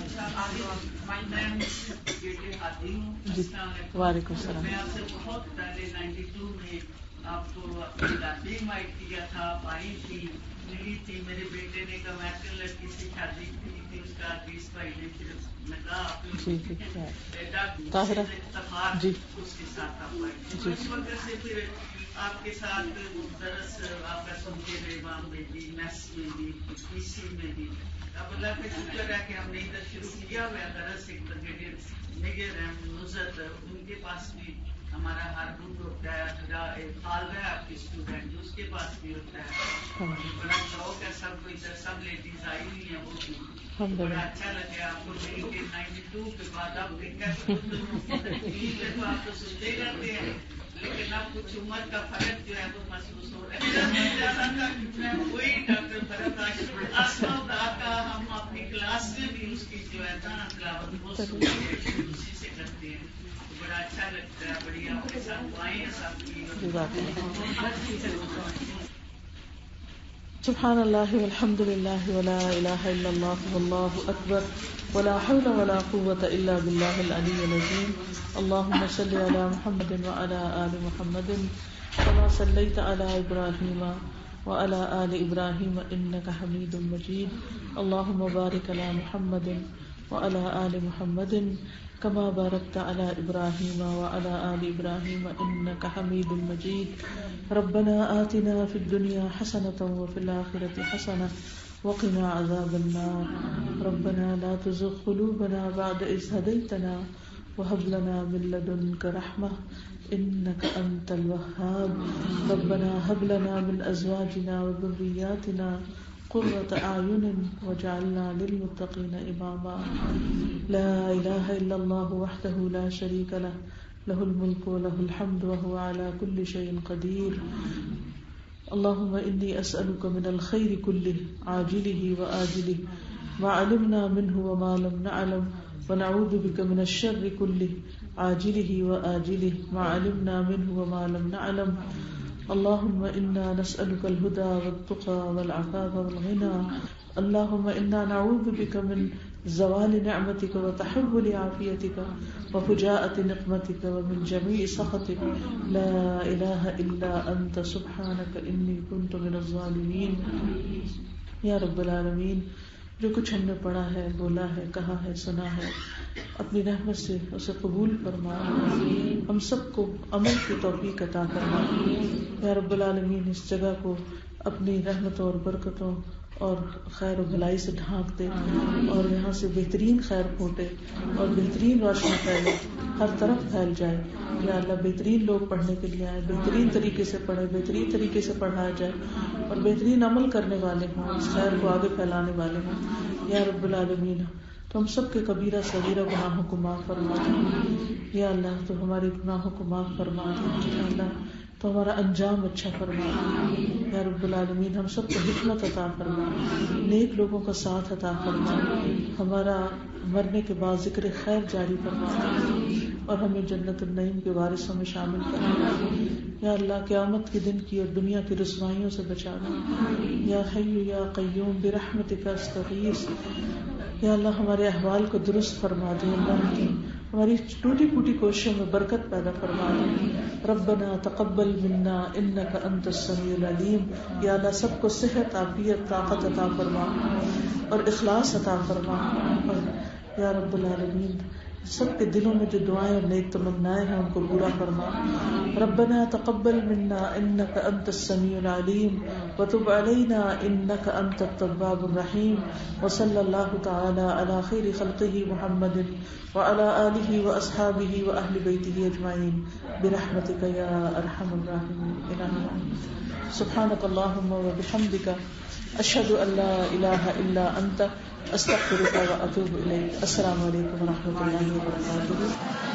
وعلیکم السلام. میں آپ سے بہت پہلے 92 میں آپ کو اپنی انوائٹ کیا تھا، آپ آئی تھی، ملی تھی. میرے بیٹے نے کہا میرکل لڑکی سے شادی کی تھی، اس کا 20 بھائی نے پھر میں کہا آپ بیٹا جی اس کے ساتھ آپ آئی. اس وقت سے پھر آپ کے ساتھ درس آپ کا سنتے رہے، امام میں بھی، میس میں بھی، پی سی میں بھی. اب اللہ کا شکر ہے کہ ہم نے ادھر شروع کیا ہوا درس. ایک بریگیڈیئر میجر ہیں نصرت، ان کے پاس بھی ہمارا ہر گروپ ہوتا ہے. خالدہ ہے آپ کی اسٹوڈینٹ، اس کے پاس بھی ہوتا ہے. بڑا شوق ہے سب کو، ادھر سب لیڈیز آئی ہوئی ہیں، وہ بھی بڑا اچھا لگے آپ کو مل کے. 92 کے بعد آپ دیکھا تو آپ تو سنتے رہتے ہیں، لیکن اب کچھ عمر کا فرق جو ہے وہ محسوس ہو رہا ہے. وہی ڈاکٹر فرق آسما کا ہم اپنی کلاس میں بھی اس کی جو ہے نا تلاوت بہت سنتے ہیں، اسی سے کرتے ہیں. بڑا اچھا لگتا ہے. بڑی آپ کے ساتھ دعائیں ہیں سب کی. سبحان اللہ والحمد للہ ولا الہ الا اللہ واللہ اکبر ولا حول ولا قوة الا باللہ العلی العظیم. اللہم صل علی محمد وعلی آل محمد كما صلیت علی ابراہیم وعلی آل ابراہیم انک حمید مجید. اللہم بارک علی محمد وعلی آل محمد كما باركت على إبراهيم وعلى آل إبراهيم إنك حميد مجيد. ربنا آتنا في الدنيا حسنة وفي الآخرة حسنة وقنا عذاب النار. ربنا لا تزغ قلوبنا بعد إذ هديتنا وهب لنا من لدنك رحمة إنك أنت الوهاب. ربنا هب لنا من أزواجنا وذرياتنا قرة أعين واجعلنا للمتقين إماما. لا إله إلا الله وحده لا شريك له له الملك وله الحمد وهو على كل شيء قدير. اللهم إني أسألك من الخير كله عاجله وآجله ما علمنا منه وما لم نعلم ونعوذ بك من الشر كله عاجله وآجله ما علمنا منه وما لم نعلم. اللهم إنا نسألك الهدى والتقى والعفاف والغنى. اللهم إنا نعوذ بك من زوال نعمتك وتحول عافيتك وفجاءة نقمتك ومن جميع سخطك. لا إله إلا أنت سبحانك إني كنت من الظالمين. یا رب العالمین، جو کچھ ہم نے پڑھا ہے، بولا ہے، کہا ہے، سنا ہے، اپنی رحمت سے اسے قبول فرما. ہم سب کو عمل کی توفیق عطا فرما. یا رب العالمین اس جگہ کو اپنی رحمتوں اور برکتوں اور خیر و بھلائی سے ڈھانک دے اور یہاں سے بہترین خیر پھوٹے اور بہترین روشنی پھیلے، ہر طرف پھیل جائے. یا اللہ بہترین لوگ پڑھنے کے لیے آئے، بہترین طریقے سے پڑھے، بہترین طریقے سے پڑھایا جائے اور بہترین عمل کرنے والے ہوں، اس خیر کو آگے پھیلانے والے ہوں. یا رب العالمین تو ہم سب کے کبیرہ صغیرہ گناہوں کو معاف فرما دے. یا اللہ تو ہمارے گناہوں کو معاف فرما دے. یا اللہ تو ہمارا انجام اچھا فرما. یا رب العالمین ہم سب کو حکمت عطا فرما، نیک لوگوں کا ساتھ عطا فرما، ہمارا مرنے کے بعد ذکر خیر جاری فرما اور ہمیں جنت النعیم کے وارثوں میں شامل کرنا. یا اللہ قیامت کے دن کی اور دنیا کی رسوائیوں سے بچانا. یا حی یا قیوم برحمتک استغیث. یا اللہ ہمارے احوال کو درست فرما دے. اللہ ہماری ٹوٹی پھوٹی کوششوں میں برکت پیدا فرما دے. ربنا تقبل منا انک انت السمیع العلیم. یا اللہ سب کو صحت، عافیت، طاقت عطا فرما اور اخلاص عطا فرما. اور یا رب العالمین سب کے دلوں میں جو دعائیں اور نیک تمنائیں ہیں ان کو پورا فرما. ربنا تقبل منا انک انت السمیع العلیم وتب علینا انک انت التواب الرحیم. وصلی اللہ تعالی علی خیر خلقہ محمد وعلی آلہ واصحابہ واہل بیتہ اجمعین برحمتک یا ارحم الراحمین. سبحانک اللہم وبحمدک اشہد ان لا الہ الا انت استغفرک واتوب الیک. السلام علیکم ورحمۃ اللہ وبرکاتہ.